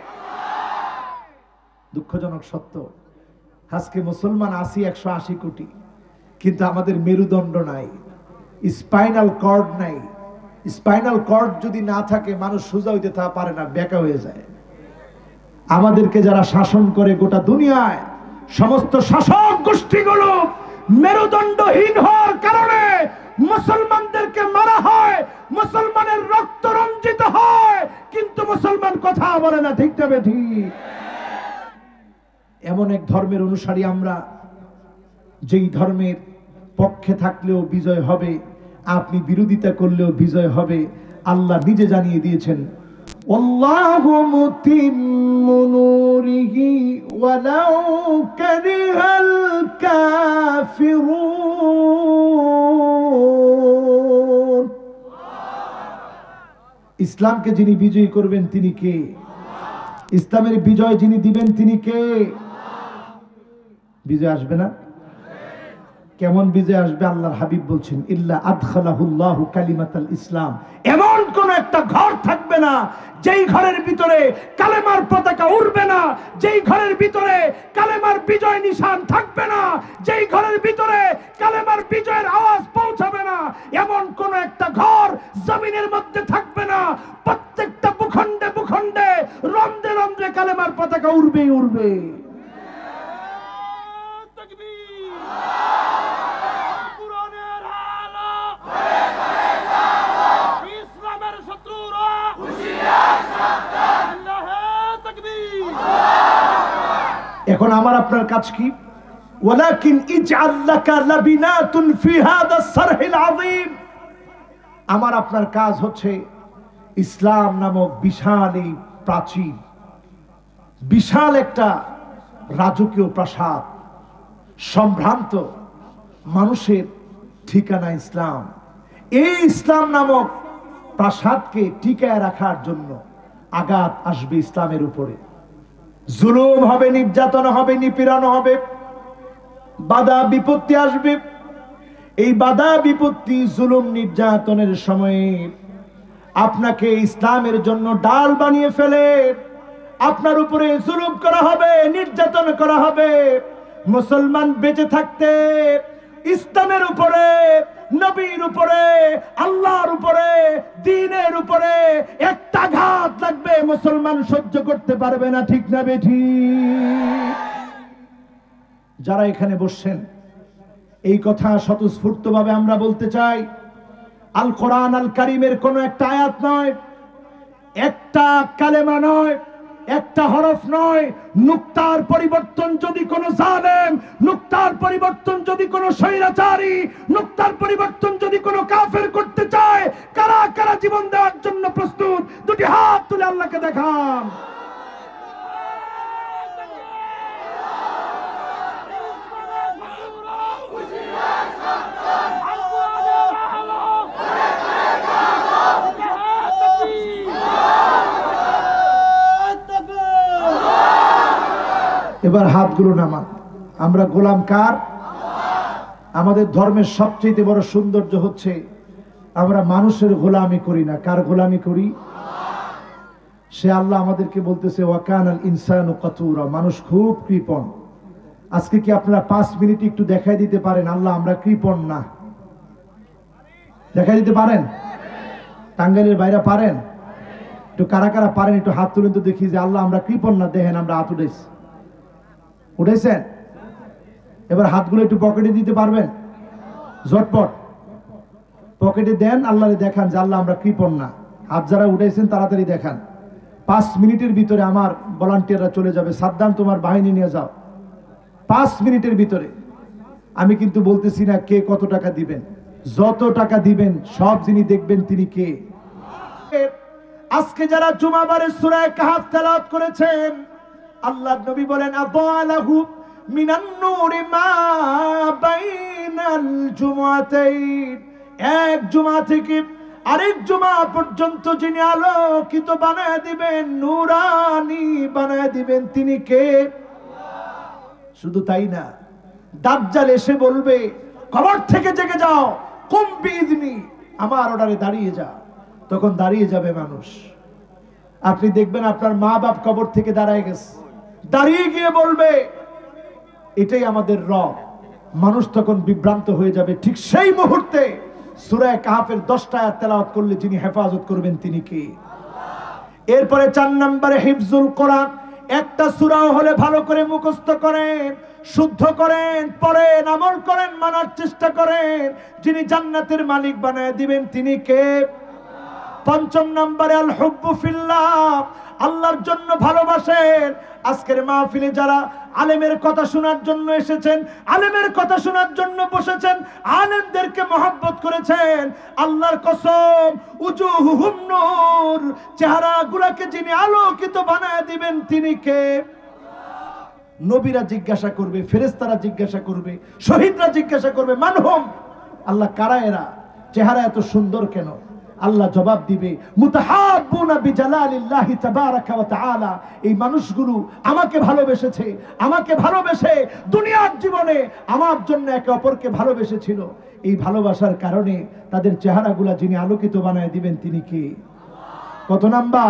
দুঃখজনক সত্য, আজকে মুসলমান আছি একশো আশি কোটি, কিন্তু আমাদের মেরুদণ্ড নাই, স্পাইনাল কর্ড নাই। স্পাইনাল কর্ড যদি না থাকে মানুষ সোজা হইতে তা পারে না, বেঁকা হয়ে যায়। আমাদেরকে যারা শাসন করে গোটা দুনিয়ায়, সমস্ত শাসক গোষ্ঠীগুলো মেরুদণ্ডহীন হওয়ার কারণে মুসলমানদেরকে মারা হয়, মুসলমানের রক্ত রঞ্জিত হয়, কিন্তু মুসলমান কথা বলে না। ঠিক না বেঠিক? এমন এক ধর্মের অনুসারী আমরা, যেই ধর্মের পক্ষে থাকলেও বিজয় হবে, আপনি বিরোধিতা করলেও বিজয় হবে। আল্লাহ নিজে জানিয়ে দিয়েছেন, আল্লাহু মুতিম্মু নূরিহি ওয়ালাউ কারিহাল কাফিরুন। ইসলামকে যিনি বিজয়ী করবেন তিনি কে? ইসলামের বিজয় যিনি দিবেন তিনি কে? বিজয় আসবে না? কেমন বিজয় আসবে? আল্লাহর হাবিব বলছেন, ইল্লা আদখালাহুল্লাহু কালিমাতাল ইসলাম। এমন কোন একটা ঘর থাকবে না যেই ঘরের ভিতরে কালেমার পতাকা উড়বে না, যেই ঘরের ভিতরে কালেমার বিজয় নিশান থাকবে না, যেই ঘরের ভিতরে কালেমার বিজয়ের আওয়াজ পৌঁছাবে না, এমন কোন একটা ঘর জমিনের মধ্যে থাকবে না। প্রত্যেকটা ভূখণ্ডে ভূখণ্ডে রন্ধ্রে রন্ধ্রে কালেমার পতাকা উড়বেই উড়বে। এখন আমার আপনার কাজ কি? ওয়ালাকিন ইজআল লাকা লাবিনাতুন ফি হাদা সারহিল আযীম। আমার আপনার কাজ হচ্ছে ইসলাম নামক বিশাল এই প্রাচীর, বিশাল একটা রাজকীয় প্রাসাদ, সম্ভ্রান্ত মানুষের ঠিকানা ইসলাম। এই ইসলাম নামক প্রাসাদকে টিকায় রাখার জন্য আঘাত আসবে ইসলামের উপরে, জুলুম হবে, নির্যাতন হবে, নিপীড়ন হবে, বাধা বিপত্তি আসবে। এই বাধা বিপত্তি, জুলুম, নির্যাতনের সময়ে আপনাকে ইসলামের জন্য ডাল বানিয়ে ফেলে আপনার উপরে জুলুম করা হবে, নির্যাতন করা হবে। মুসলমান বেঁচে থাকতে ইসলামের উপরে, নবীর উপরে, আল্লাহর উপরে, দ্বীনের উপরে একটা আঘাত লাগবে, মুসলমান সহ্য করতে পারবে না। ঠিক না বেঠিক? যারা এখানে বসছেন, এই কথা স্বতঃস্ফূর্তভাবে আমরা বলতে চাই, আল কোরআন আল কারীমের কোন একটা আয়াত নয়, একটা কালেমা নয়, একটা হরফ নয়, নুক্তার পরিবর্তন যদি কোনো জালেম, নুক্তার পরিবর্তন যদি কোনো স্বৈরাচারী, নুক্তার পরিবর্তন যদি কোনো কাফের করতে চায়, কারা কারা জীবন দেওয়ার জন্য প্রস্তুত? দুটি হাত তুলে আল্লাহকে দেখান। এবার হাতগুলো নামান। আমরা গোলাম কার? আমাদের ধর্মের সবচেয়ে বড় সৌন্দর্য হচ্ছে আমরা মানুষের গোলামি করি না। কার গোলামি করি? সে আল্লাহ আমাদেরকে বলতেছে ওয়াকানাল ইনসানু কাতুরা, মানুষ খুব কৃপণ। আজকে কি আপনারা পাঁচ মিনিট একটু দেখাই দিতে পারেন আল্লাহ আমরা কৃপণ না? দেখাই দিতে পারেন? টাঙ্গাইলের বাইরে পারেন? একটু কারা কারা পারেন একটু হাত তুলেন তো দেখি যে আল্লাহ আমরা কৃপণ না। দেখেন আমরা হাত উঠেছি, উঠেছেন? এবার হাতগুলো একটু পকেটে দিতে পারবেন? ঝটপট পকেটে দেন, আল্লাহরে দেখান যে আল্লাহ আমরা কৃপণ না। হাত যারা উঠেছেন তাড়াতাড়ি দেখান। পাঁচ মিনিটের ভিতরে আমার ভলান্টিয়াররা চলে যাবে। সাদ্দাম তোমার বাহিনী নিয়ে যাও। পাঁচ মিনিটের ভিতরে। আমি কিন্তু বলতেছি না কে কত টাকা দিবেন, যত টাকা দিবেন সব যিনি দেখবেন তিনি কে। আজকে যারা জুমাবারে সূরা কাহফ তেলাওয়াত করেছেন, আল্লাহর নবী বলেন আদালাহু মিনান নূরি মা বাইনাল জুমআতাইন, এক জুমা থেকে আরেক জুমা পর্যন্ত যিনি আলোকিত বানায় দিবেন, নূরানি বানায় দিবেন তিনি কে? শুধু তাই না, দাজ্জাল এসে বলবে কবর থেকে জেগে যাও, কুম বিইذনি, আমার অর্ডারে দাঁড়িয়ে যা। তখন দাঁড়িয়ে যাবে মানুষ। আপনি দেখবেন আপনার মা বাপ কবর থেকে দাঁড়ায় গেছে, দাঁড়িয়ে গিয়ে বলবে এটাই আমাদের রব। মানুষ তখন বিভ্রান্ত হয়ে যাবে। ঠিক সেই মুহূর্তে সূরা কাহফের দশটা আয়াত তেলাওয়াত করলে যিনি হেফাজত করবেন তিনি কে? এরপরে চার নম্বরে হিফজুল কোরআন। একটা সূরাও হলে ভালো করে মুখস্থ করেন, শুদ্ধ করেন, পড়েন, আমল করেন, মানার চেষ্টা করেন। যিনি জান্নাতের মালিক বানায় দিবেন তিনি কে? পঞ্চম নম্বরে আল হুব্বু ফিল্লাহ, আল্লাহর জন্য ভালোবাসেন। আজকের মাহফিলে যারা আলেমের কথা শোনার জন্য এসেছেন, আলেমের কথা শোনার জন্য বসেছেন, আলেমদেরকে মহব্বত করেছেন, আল্লাহর কসম উজুহুহুম নূর, চেহারাগুলোকে যিনি আলোকিত বানায় দিবেন তিনি কে? নবীরা জিজ্ঞাসা করবে, ফেরেশতারা জিজ্ঞাসা করবে, শহীদরা জিজ্ঞাসা করবে মানহুম, আল্লাহ কারা এরা, চেহারা এত সুন্দর কেন? আল্লাহ জবাব দিবে মুতাহাব্বুনা বিজালালিল্লাহি তাবারাকা ওয়া তাআলা, এই মানুষগুলো আমাকে ভালোবেসেছে, আমাকে ভালোবেসে দুনিয়ার জীবনে আমার জন্য একে অপরকে ভালোবেসেছিল। এই ভালোবাসার কারণে তাদের চেহারাগুলা যিনি আলোকিত বানায় দিবেন তিনি কে? কত নাম্বার?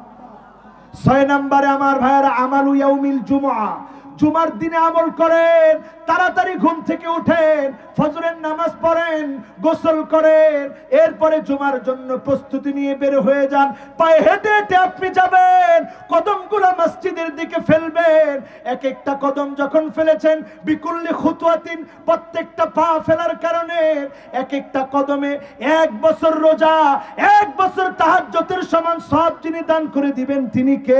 ছয় নম্বরে আমার ভাইয়েরা আমালু ইয়াউমিল জুমআ, জুমার দিনে আমল করেন, তাড়াতাড়ি ঘুম থেকে উঠেন, ফজরের নামাজ পড়েন, গোসল করেন, এরপরে জুমার জন্য প্রস্তুতি নিয়ে বের হয়ে যান। পায়ে হেঁটে হেঁটে আপনি যাবেন, কদমগুলো মসজিদের দিকে ফেলবেন। এক একটা কদম যখন ফেলেছেন, বিকুল্লি খুতওয়াতিন, প্রত্যেকটা পা ফেলার কারণে এক একটা কদমে এক বছর রোজা, এক বছর তাহাজ্জুদের সমান সব যিনি দান করে দিবেন তিনি কে?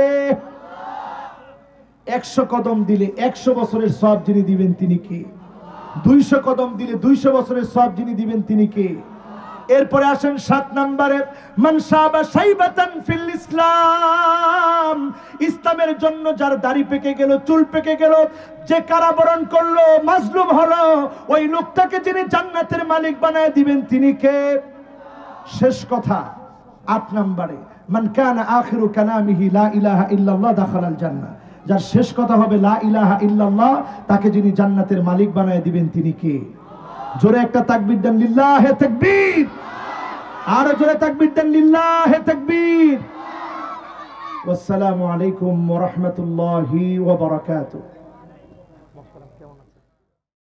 একশো কদম দিলে একশো বছরের সব যিনি দিবেন তিনি কে? দুইশো কদম দিলে দুইশো বছরের সব যিনি দিবেন তিনি কে? এরপরে আসেন সাত নম্বরে মান শাবা শাইবাতান ফিল ইসলাম, ইসলামের জন্য যার দাড়ি পেকে গেল, চুল পেকে গেল, যে কারাবরণ করলো, মাজলুম হলো, ওই লোকটাকে যিনি জান্নাতের মালিক বানায় দিবেন তিনি কে? শেষ কথা আট নম্বরে মান কানা আখিরু কালামিহি লা ইলাহা ইল্লাল্লাহ দাখালাল জান্নাহ, যার শেষ কথা হবে লা ইলাহা ইল্লাল্লাহ, তাকে যিনি জান্নাতের মালিক বানায় দিবেন তিনি কে? জোরে একটা তাকবীর দেন, লিল্লাহে তাকবীর। আর জোরে তাকবীর দেন, লিল্লাহে তাকবীর। ওয়াসসালামু আলাইকুম ওয়া রাহমাতুল্লাহি ওয়া বারাকাতুহু।